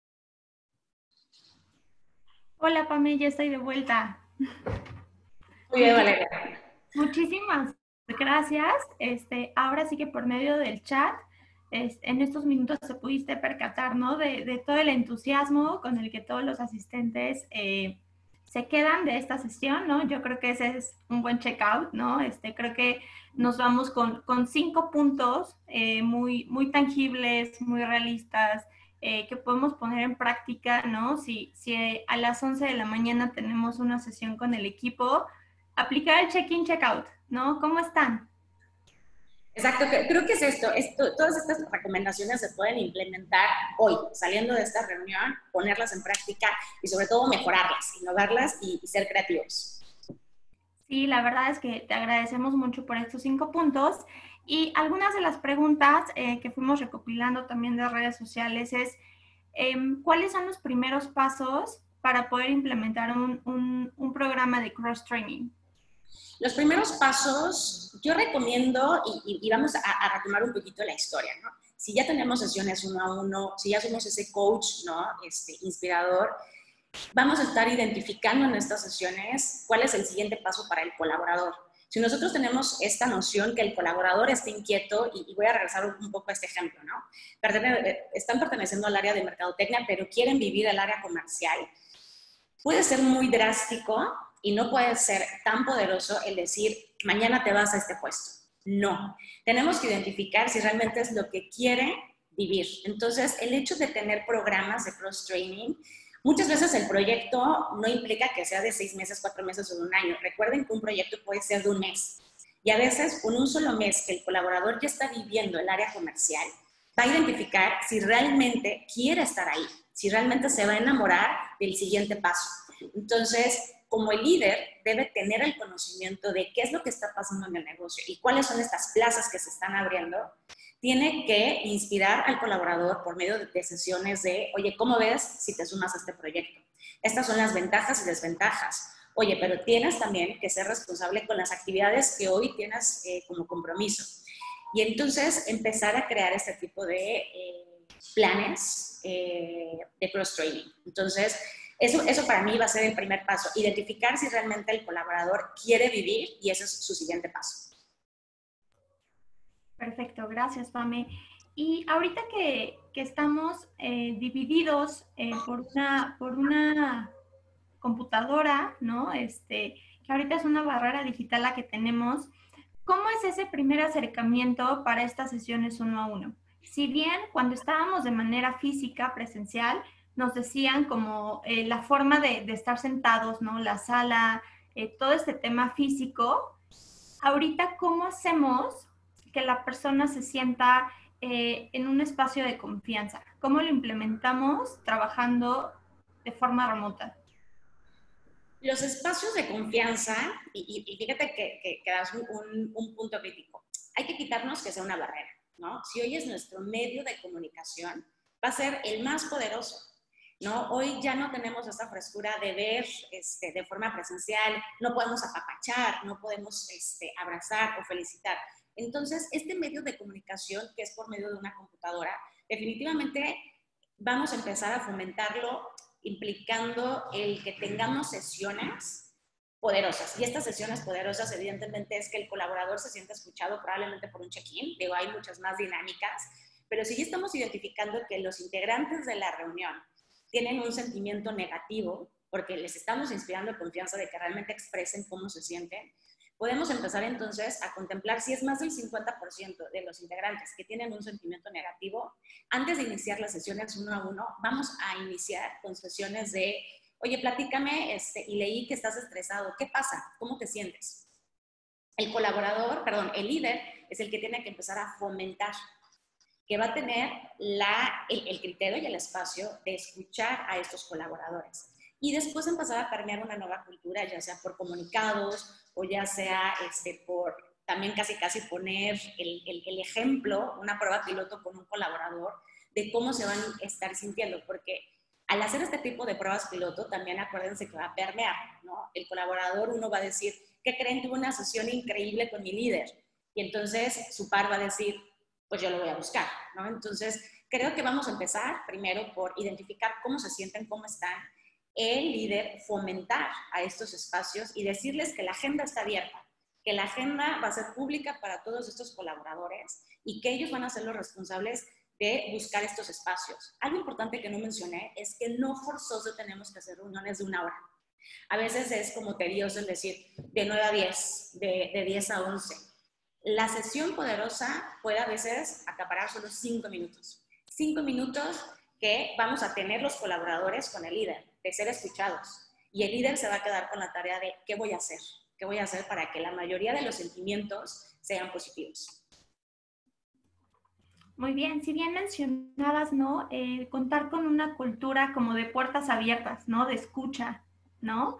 Hola, Pame, ya estoy de vuelta. bien, Valeria. Muchísimas gracias. Ahora sí que por medio del chat, en estos minutos se pudiste percatar, ¿no? De todo el entusiasmo con el que todos los asistentes se quedan de esta sesión, ¿no? Yo creo que ese es un buen checkout, ¿no? Creo que nos vamos con 5 puntos muy, muy tangibles, muy realistas, que podemos poner en práctica, ¿no? Si a las 11 de la mañana tenemos una sesión con el equipo, aplicar el check-in, check-out, ¿no? ¿Cómo están? Exacto, creo que es esto, todas estas recomendaciones se pueden implementar hoy, saliendo de esta reunión, ponerlas en práctica y sobre todo mejorarlas, innovarlas y ser creativos. Sí, la verdad es que te agradecemos mucho por estos 5 puntos. Y algunas de las preguntas que fuimos recopilando también de redes sociales es, ¿cuáles son los primeros pasos para poder implementar un programa de cross-training? Los primeros pasos, yo recomiendo, y vamos a retomar un poquito la historia, ¿no? Si ya tenemos sesiones 1 a 1, si ya somos ese coach, ¿no? Inspirador, vamos a estar identificando en estas sesiones cuál es el siguiente paso para el colaborador. Si nosotros tenemos esta noción que el colaborador está inquieto, y voy a regresar un poco a este ejemplo, ¿no? Están perteneciendo al área de mercadotecnia, pero quieren vivir el área comercial. Puede ser muy drástico y no puede ser tan poderoso el decir, mañana te vas a este puesto. No. Tenemos que identificar si realmente es lo que quiere vivir. Entonces, el hecho de tener programas de cross-training, muchas veces el proyecto no implica que sea de 6 meses, 4 meses o de un año. Recuerden que un proyecto puede ser de un mes. Y a veces, con un solo mes que el colaborador ya está viviendo el área comercial, va a identificar si realmente quiere estar ahí, si realmente se va a enamorar del siguiente paso. Entonces, como el líder debe tener el conocimiento de qué es lo que está pasando en el negocio y cuáles son estas plazas que se están abriendo, tiene que inspirar al colaborador por medio de sesiones de, oye, ¿cómo ves si te sumas a este proyecto? Estas son las ventajas y desventajas. Oye, pero tienes también que ser responsable con las actividades que hoy tienes como compromiso. Y entonces empezar a crear este tipo de planes de cross-training. Entonces, eso para mí va a ser el primer paso, identificar si realmente el colaborador quiere vivir y ese es su siguiente paso. Perfecto, gracias, Pame. Y ahorita que estamos divididos por una computadora, ¿no? Que ahorita es una barrera digital la que tenemos. ¿Cómo es ese primer acercamiento para estas sesiones 1 a 1? Si bien cuando estábamos de manera física, presencial, nos decían como la forma de estar sentados, ¿no? La sala, todo este tema físico, ahorita, ¿cómo hacemos que la persona se sienta en un espacio de confianza? ¿Cómo lo implementamos trabajando de forma remota? Los espacios de confianza, y fíjate que das un punto crítico, hay que quitarnos que sea una barrera, ¿no? Si hoy es nuestro medio de comunicación, va a ser el más poderoso, ¿no? Hoy ya no tenemos esa frescura de ver de forma presencial, no podemos apapachar, no podemos abrazar o felicitar. Entonces, este medio de comunicación, que es por medio de una computadora, definitivamente vamos a empezar a fomentarlo implicando el que tengamos sesiones poderosas. Y estas sesiones poderosas, evidentemente, es que el colaborador se sienta escuchado probablemente por un check-in. Digo, hay muchas más dinámicas, pero si ya estamos identificando que los integrantes de la reunión tienen un sentimiento negativo, porque les estamos inspirando confianza de que realmente expresen cómo se sienten, podemos empezar entonces a contemplar si es más del 50% de los integrantes que tienen un sentimiento negativo. Antes de iniciar las sesiones 1 a 1, vamos a iniciar con sesiones de, oye, platícame, y leí que estás estresado, ¿qué pasa? ¿Cómo te sientes? El colaborador, perdón, el líder es el que tiene que empezar a fomentar, que va a tener el criterio y el espacio de escuchar a estos colaboradores. Y después empezar a permear una nueva cultura, ya sea por comunicados o ya sea por también casi poner el ejemplo, una prueba piloto con un colaborador de cómo se van a estar sintiendo, porque al hacer este tipo de pruebas piloto, también acuérdense que va a permear, ¿no? El colaborador, uno va a decir, ¿qué creen? Tuve una sesión increíble con mi líder. Y entonces su par va a decir, pues yo lo voy a buscar, ¿no? Entonces, creo que vamos a empezar primero por identificar cómo se sienten, cómo están, el líder fomentar a estos espacios y decirles que la agenda está abierta, que la agenda va a ser pública para todos estos colaboradores y que ellos van a ser los responsables de buscar estos espacios. Algo importante que no mencioné es que no forzoso tenemos que hacer reuniones de 1 hora. A veces es como tedioso el decir de 9 a 10, de 10 a 11. La sesión poderosa puede a veces acaparar solo 5 minutos. 5 minutos que vamos a tener los colaboradores con el líder, de ser escuchados. Y el líder se va a quedar con la tarea de ¿qué voy a hacer? ¿Qué voy a hacer para que la mayoría de los sentimientos sean positivos? Muy bien, si bien mencionabas, ¿no? Contar con una cultura como de puertas abiertas, ¿no? De escucha, ¿no?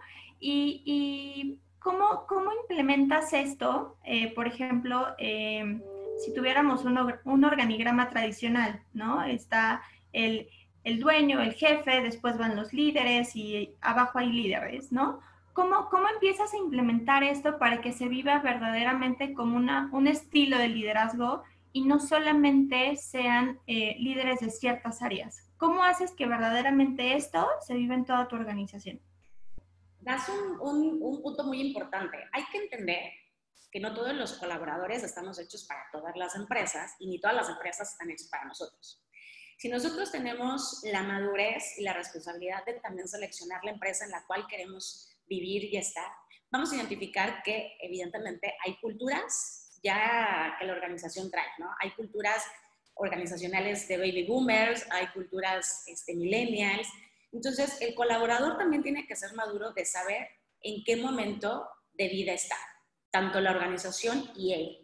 Y ¿cómo implementas esto? Por ejemplo, si tuviéramos un organigrama tradicional, ¿no? Está el, el dueño, el jefe, después van los líderes y abajo hay líderes, ¿no? ¿Cómo empiezas a implementar esto para que se viva verdaderamente como un estilo de liderazgo y no solamente sean líderes de ciertas áreas? ¿Cómo haces que verdaderamente esto se viva en toda tu organización? Das un punto muy importante. Hay que entender que no todos los colaboradores estamos hechos para todas las empresas y ni todas las empresas están hechas para nosotros. Si nosotros tenemos la madurez y la responsabilidad de también seleccionar la empresa en la cual queremos vivir y estar, vamos a identificar que evidentemente hay culturas ya que la organización trae, ¿no? Hay culturas organizacionales de baby boomers, hay culturas millennials. Entonces, el colaborador también tiene que ser maduro de saber en qué momento de vida está, tanto la organización y él.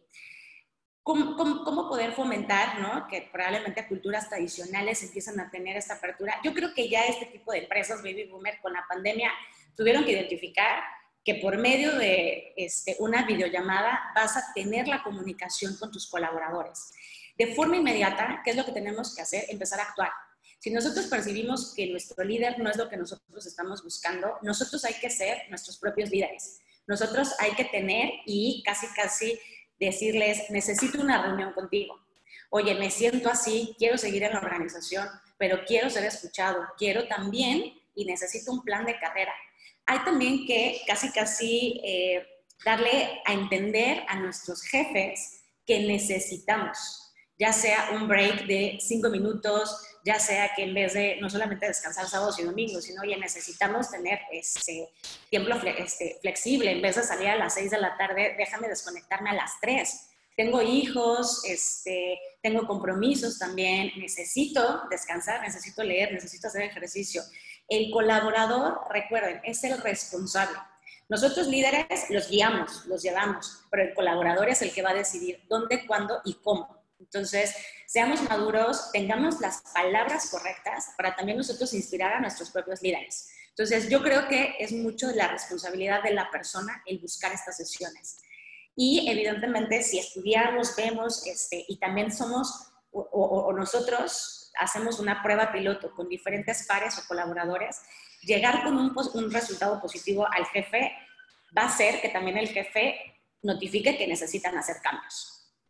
¿Cómo poder fomentar, ¿no? Que probablemente culturas tradicionales empiezan a tener esta apertura? Yo creo que ya este tipo de empresas baby boomer con la pandemia tuvieron que identificar que por medio de una videollamada vas a tener la comunicación con tus colaboradores. De forma inmediata, ¿qué es lo que tenemos que hacer? Empezar a actuar. Si nosotros percibimos que nuestro líder no es lo que nosotros estamos buscando, nosotros hay que ser nuestros propios líderes. Nosotros hay que tener y casi decirles, necesito una reunión contigo. Oye, me siento así, quiero seguir en la organización, pero quiero ser escuchado, quiero también y necesito un plan de carrera. Hay también que casi darle a entender a nuestros jefes que necesitamos, ya sea un break de 5 minutos, ya sea que en vez de no solamente descansar sábados y domingos, sino oye, necesitamos tener tiempo flexible, en vez de salir a las 6 de la tarde, déjame desconectarme a las 3. Tengo hijos, tengo compromisos también, necesito descansar, necesito leer, necesito hacer ejercicio. El colaborador, recuerden, es el responsable. Nosotros líderes los guiamos, los llevamos, pero el colaborador es el que va a decidir dónde, cuándo y cómo. Entonces, seamos maduros, tengamos las palabras correctas para también nosotros inspirar a nuestros propios líderes. Entonces, yo creo que es mucho de la responsabilidad de la persona el buscar estas sesiones. Y evidentemente, si estudiamos, vemos, y también somos, o nosotros hacemos una prueba piloto con diferentes pares o colaboradores, llegar con un resultado positivo al jefe va a hacer que también el jefe notifique que necesitan hacer cambios.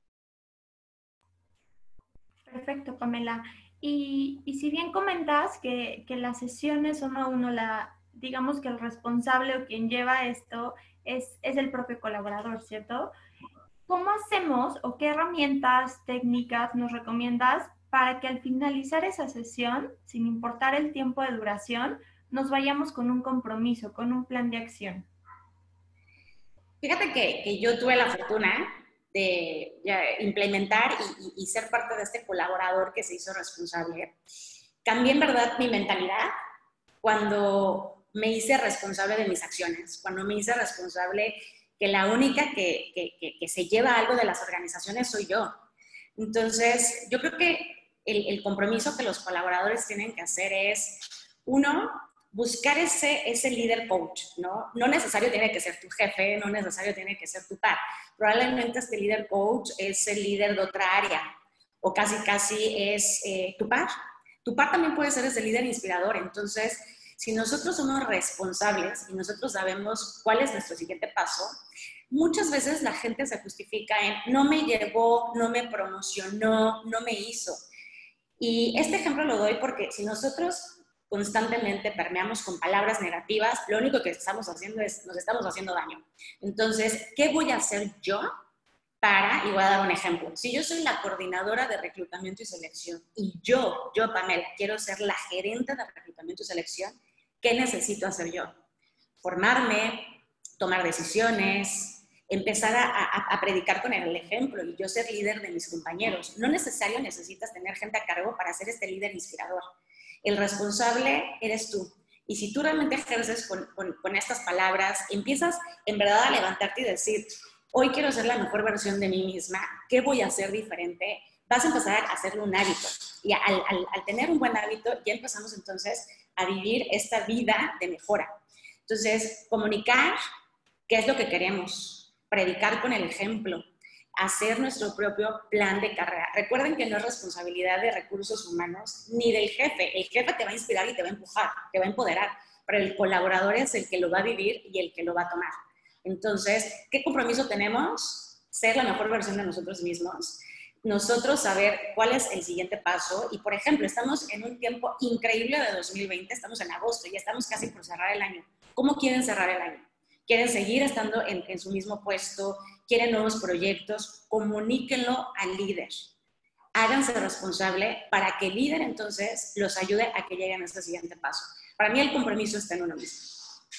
Perfecto, Pamela. Y si bien comentas que las sesiones uno a uno, digamos que el responsable o quien lleva esto es el propio colaborador, ¿cierto? ¿Cómo hacemos o qué herramientas técnicas nos recomiendas para que al finalizar esa sesión, sin importar el tiempo de duración, nos vayamos con un compromiso, con un plan de acción? Fíjate que yo tuve la fortuna de implementar y ser parte de este colaborador que se hizo responsable. Cambié en verdad mi mentalidad cuando me hice responsable de mis acciones, cuando me hice responsable que la única que se lleva algo de las organizaciones soy yo. Entonces, yo creo que el compromiso que los colaboradores tienen que hacer es, uno, buscar ese líder coach, ¿no? No necesario tiene que ser tu jefe, no necesario tiene que ser tu par. Probablemente este líder coach es el líder de otra área o casi es tu par. Tu par también puede ser ese líder inspirador. Entonces, si nosotros somos responsables y nosotros sabemos cuál es nuestro siguiente paso, muchas veces la gente se justifica en no me llevó, no me promocionó, no me hizo. Y este ejemplo lo doy porque si nosotros constantemente permeamos con palabras negativas, lo único que estamos haciendo es, nos estamos haciendo daño. Entonces, ¿qué voy a hacer yo para, y voy a dar un ejemplo, si yo soy la coordinadora de reclutamiento y selección y yo, Pamela, quiero ser la gerente de reclutamiento y selección, ¿qué necesito hacer yo? Formarme, tomar decisiones, empezar a predicar con el ejemplo y yo ser líder de mis compañeros. No necesario necesitas tener gente a cargo para ser este líder inspirador. El responsable eres tú. Y si tú realmente ejerces con estas palabras, empiezas en verdad a levantarte y decir, hoy quiero ser la mejor versión de mí misma, ¿qué voy a hacer diferente? Vas a empezar a hacerlo un hábito. Y al tener un buen hábito, ya empezamos entonces a vivir esta vida de mejora. Entonces, comunicar qué es lo que queremos, predicar con el ejemplo, hacer nuestro propio plan de carrera. Recuerden que no es responsabilidad de recursos humanos ni del jefe. El jefe te va a inspirar y te va a empujar, te va a empoderar, pero el colaborador es el que lo va a vivir y el que lo va a tomar. Entonces, ¿qué compromiso tenemos? Ser la mejor versión de nosotros mismos. Nosotros saber cuál es el siguiente paso. Y, por ejemplo, estamos en un tiempo increíble de 2020, estamos en agosto y estamos casi por cerrar el año. ¿Cómo quieren cerrar el año? ¿Quieren seguir estando en su mismo puesto? ¿Quieren nuevos proyectos? Comuníquenlo al líder. Háganse responsable para que el líder entonces los ayude a que lleguen a ese siguiente paso. Para mí el compromiso está en uno mismo.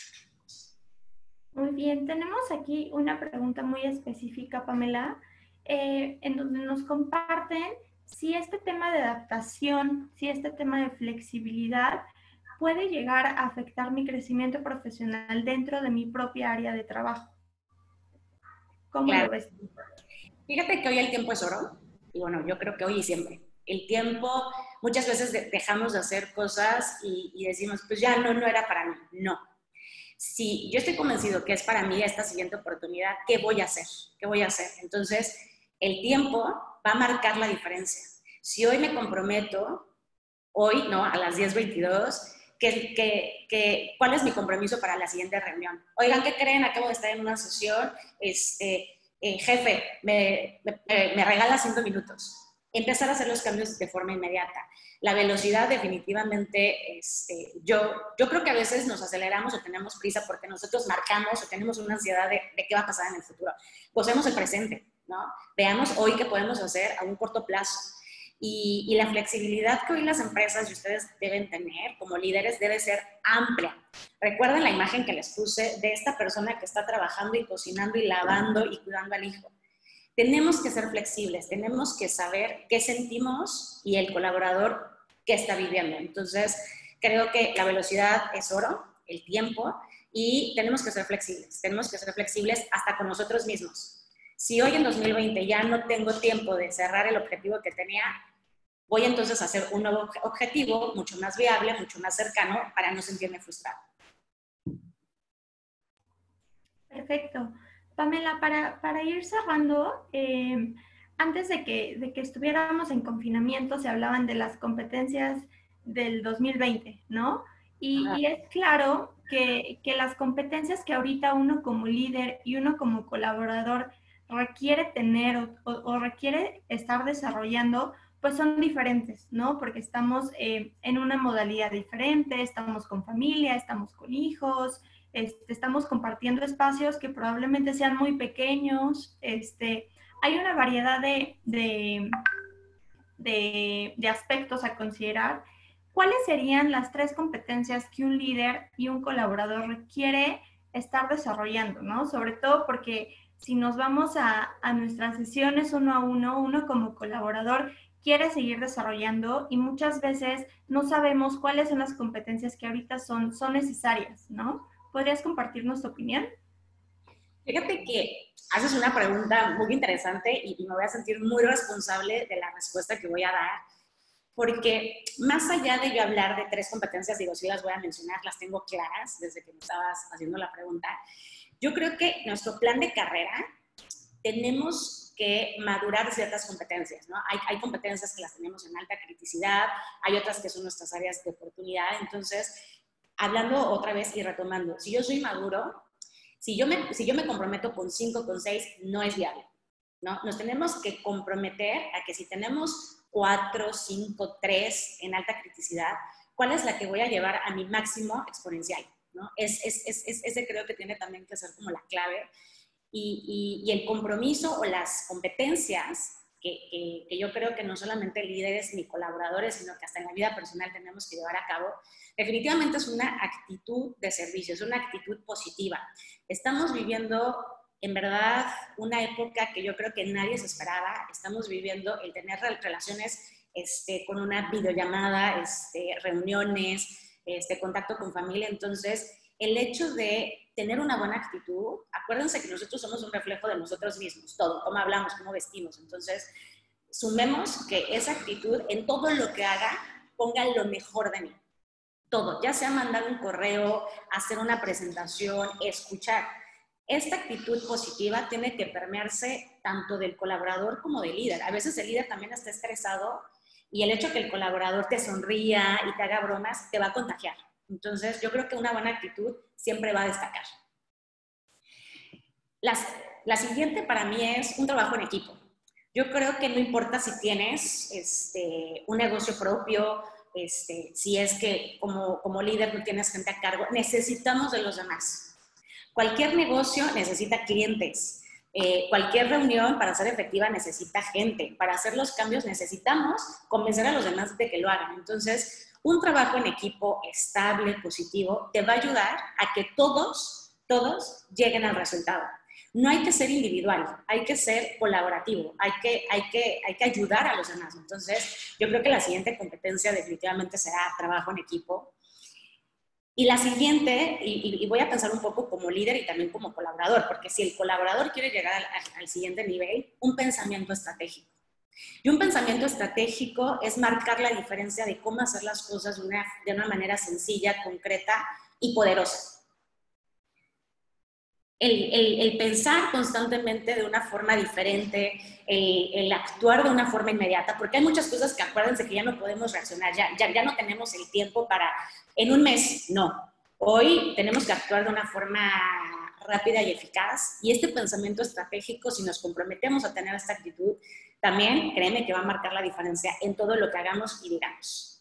Muy bien, tenemos aquí una pregunta muy específica, Pamela, en donde nos comparten si este tema de adaptación, si este tema de flexibilidad puede llegar a afectar mi crecimiento profesional dentro de mi propia área de trabajo. ¿Cómo Claro. lo ves? Fíjate que hoy el tiempo es oro, y bueno, yo creo que hoy y siempre. El tiempo, muchas veces dejamos de hacer cosas y decimos, pues ya no era para mí. No. Si yo estoy convencido que es para mí esta siguiente oportunidad, ¿qué voy a hacer? ¿Qué voy a hacer? Entonces, el tiempo va a marcar la diferencia. Si hoy me comprometo, hoy, ¿no? A las 10:22, ¿cuál es mi compromiso para la siguiente reunión? Oigan, ¿qué creen? Acabo de estar en una sesión, jefe, me regala 5 minutos. Empezar a hacer los cambios de forma inmediata. La velocidad definitivamente, yo creo que a veces nos aceleramos o tenemos prisa porque nosotros marcamos o tenemos una ansiedad de qué va a pasar en el futuro. Gocemos el presente, ¿no? Veamos hoy qué podemos hacer a un corto plazo. Y la flexibilidad que hoy las empresas y ustedes deben tener como líderes debe ser amplia. Recuerden la imagen que les puse de esta persona que está trabajando y cocinando y lavando y cuidando al hijo. Tenemos que ser flexibles, tenemos que saber qué sentimos y el colaborador qué está viviendo. Entonces, creo que la velocidad es oro, el tiempo, y tenemos que ser flexibles hasta con nosotros mismos. Si hoy en 2020 ya no tengo tiempo de cerrar el objetivo que tenía, voy entonces a hacer un nuevo objetivo mucho más viable, mucho más cercano para no sentirme frustrado. Perfecto. Pamela, para ir cerrando, antes de que estuviéramos en confinamiento se hablaban de las competencias del 2020, ¿no? Y es claro que las competencias que ahorita uno como líder y uno como colaborador requiere tener o requiere estar desarrollando, pues son diferentes, ¿no? Porque estamos en una modalidad diferente, estamos con familia, estamos con hijos, estamos compartiendo espacios que probablemente sean muy pequeños. Hay una variedad de aspectos a considerar. ¿Cuáles serían las 3 competencias que un líder y un colaborador requiere estar desarrollando, ¿no? Sobre todo porque si nos vamos a nuestras sesiones uno a uno como colaborador quiere seguir desarrollando y muchas veces no sabemos cuáles son las competencias que ahorita son necesarias, ¿no? ¿Podrías compartirnos tu opinión? Fíjate que haces una pregunta muy interesante y me voy a sentir muy responsable de la respuesta que voy a dar, porque más allá de yo hablar de 3 competencias, digo, sí las voy a mencionar, las tengo claras desde que me estabas haciendo la pregunta. Yo creo que nuestro plan de carrera tenemos que madurar ciertas competencias, ¿no? Hay competencias que las tenemos en alta criticidad, hay otras que son nuestras áreas de oportunidad. Entonces, hablando otra vez y retomando, si yo soy maduro, si yo me comprometo con 5, con 6, no es viable, ¿no? Nos tenemos que comprometer a que si tenemos 4, 5, 3 en alta criticidad, ¿cuál es la que voy a llevar a mi máximo exponencial? ¿No? Ese creo que tiene también que ser como la clave. Y el compromiso o las competencias que yo creo que no solamente líderes ni colaboradores, sino que hasta en la vida personal tenemos que llevar a cabo, definitivamente es una actitud de servicio, es una actitud positiva. Estamos viviendo, en verdad, una época que yo creo que nadie se esperaba. Estamos viviendo el tener relaciones con una videollamada, reuniones, contacto con familia. Entonces, el hecho de tener una buena actitud, acuérdense que nosotros somos un reflejo de nosotros mismos, todo, cómo hablamos, cómo vestimos. Entonces, sumemos que esa actitud en todo lo que haga ponga lo mejor de mí. Todo, ya sea mandar un correo, hacer una presentación, escuchar. Esta actitud positiva tiene que permearse tanto del colaborador como del líder. A veces el líder también está estresado y el hecho que el colaborador te sonría y te haga bromas te va a contagiar. Entonces, yo creo que una buena actitud siempre va a destacar. La siguiente para mí es un trabajo en equipo. Yo creo que no importa si tienes un negocio propio, si es que como líder no tienes gente a cargo, necesitamos de los demás. Cualquier negocio necesita clientes. Cualquier reunión para ser efectiva necesita gente. Para hacer los cambios necesitamos convencer a los demás de que lo hagan. Entonces, un trabajo en equipo estable, positivo, te va a ayudar a que todos lleguen al resultado. No hay que ser individual, hay que ser colaborativo, hay que ayudar a los demás. Entonces, yo creo que la siguiente competencia definitivamente será trabajo en equipo. Y la siguiente, y voy a pensar un poco como líder y también como colaborador, porque si el colaborador quiere llegar al siguiente nivel, un pensamiento estratégico. Y un pensamiento estratégico es marcar la diferencia de cómo hacer las cosas de una manera sencilla, concreta y poderosa. El pensar constantemente de una forma diferente, el actuar de una forma inmediata, porque hay muchas cosas que acuérdense que ya no podemos reaccionar, ya no tenemos el tiempo para, en un mes, no. Hoy tenemos que actuar de una forma rápida y eficaz, y este pensamiento estratégico, si nos comprometemos a tener esta actitud, también créeme que va a marcar la diferencia en todo lo que hagamos y digamos.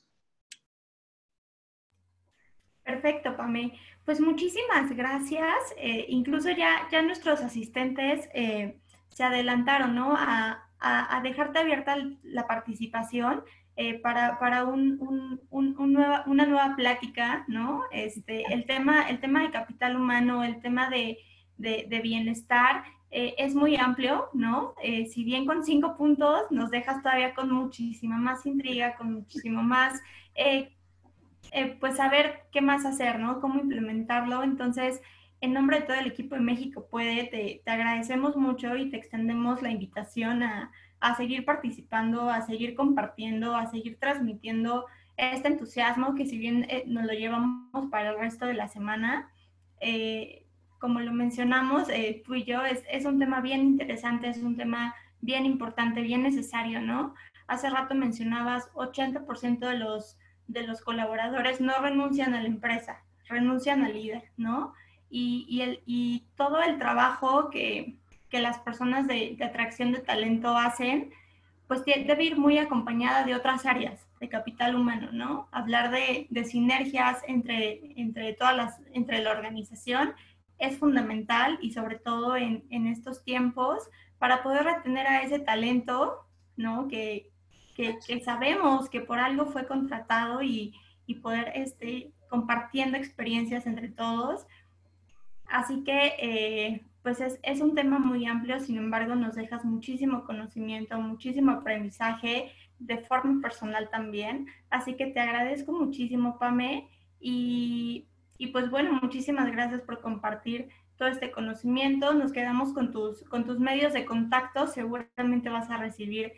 Perfecto, Pame. Pues muchísimas gracias. Incluso ya nuestros asistentes se adelantaron, ¿no? A dejarte abierta la participación para una nueva plática, ¿no? El tema de capital humano, el tema de bienestar es muy amplio, ¿no? Si bien con 5 puntos nos dejas todavía con muchísima más intriga, con muchísimo más pues saber qué más hacer, ¿no? Cómo implementarlo. Entonces, en nombre de todo el equipo de México Puede, te agradecemos mucho y te extendemos la invitación a seguir participando, a seguir compartiendo, a seguir transmitiendo este entusiasmo que si bien nos lo llevamos para el resto de la semana, como lo mencionamos tú y yo, es un tema bien interesante, es un tema bien importante, bien necesario, ¿no? Hace rato mencionabas 80% de los colaboradores no renuncian a la empresa, renuncian al líder, ¿no? Y todo el trabajo que las personas de atracción de talento hacen, pues debe ir muy acompañada de otras áreas de capital humano, ¿no? Hablar de sinergias entre la organización es fundamental y sobre todo en estos tiempos para poder retener a ese talento, ¿no? Que sabemos que por algo fue contratado y poder compartiendo experiencias entre todos. Así que, pues es un tema muy amplio, sin embargo, nos dejas muchísimo conocimiento, muchísimo aprendizaje de forma personal también. Así que te agradezco muchísimo, Pame, y pues bueno, muchísimas gracias por compartir todo este conocimiento. Nos quedamos con tus medios de contacto. Seguramente vas a recibir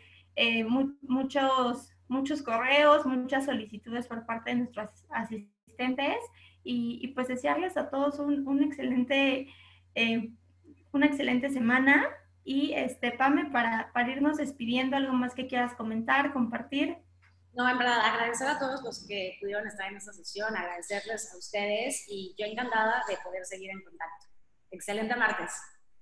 muchos correos, muchas solicitudes por parte de nuestros asistentes y pues desearles a todos una excelente semana y Pame, para irnos despidiendo, algo más que quieras comentar, compartir. No, en verdad, agradecer a todos los que pudieron estar en esta sesión, agradecerles a ustedes y yo encantada de poder seguir en contacto. Excelente martes.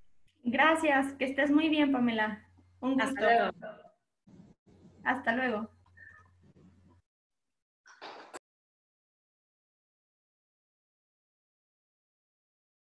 Gracias, que estés muy bien, Pamela. Un gusto. Hasta luego. Hasta luego.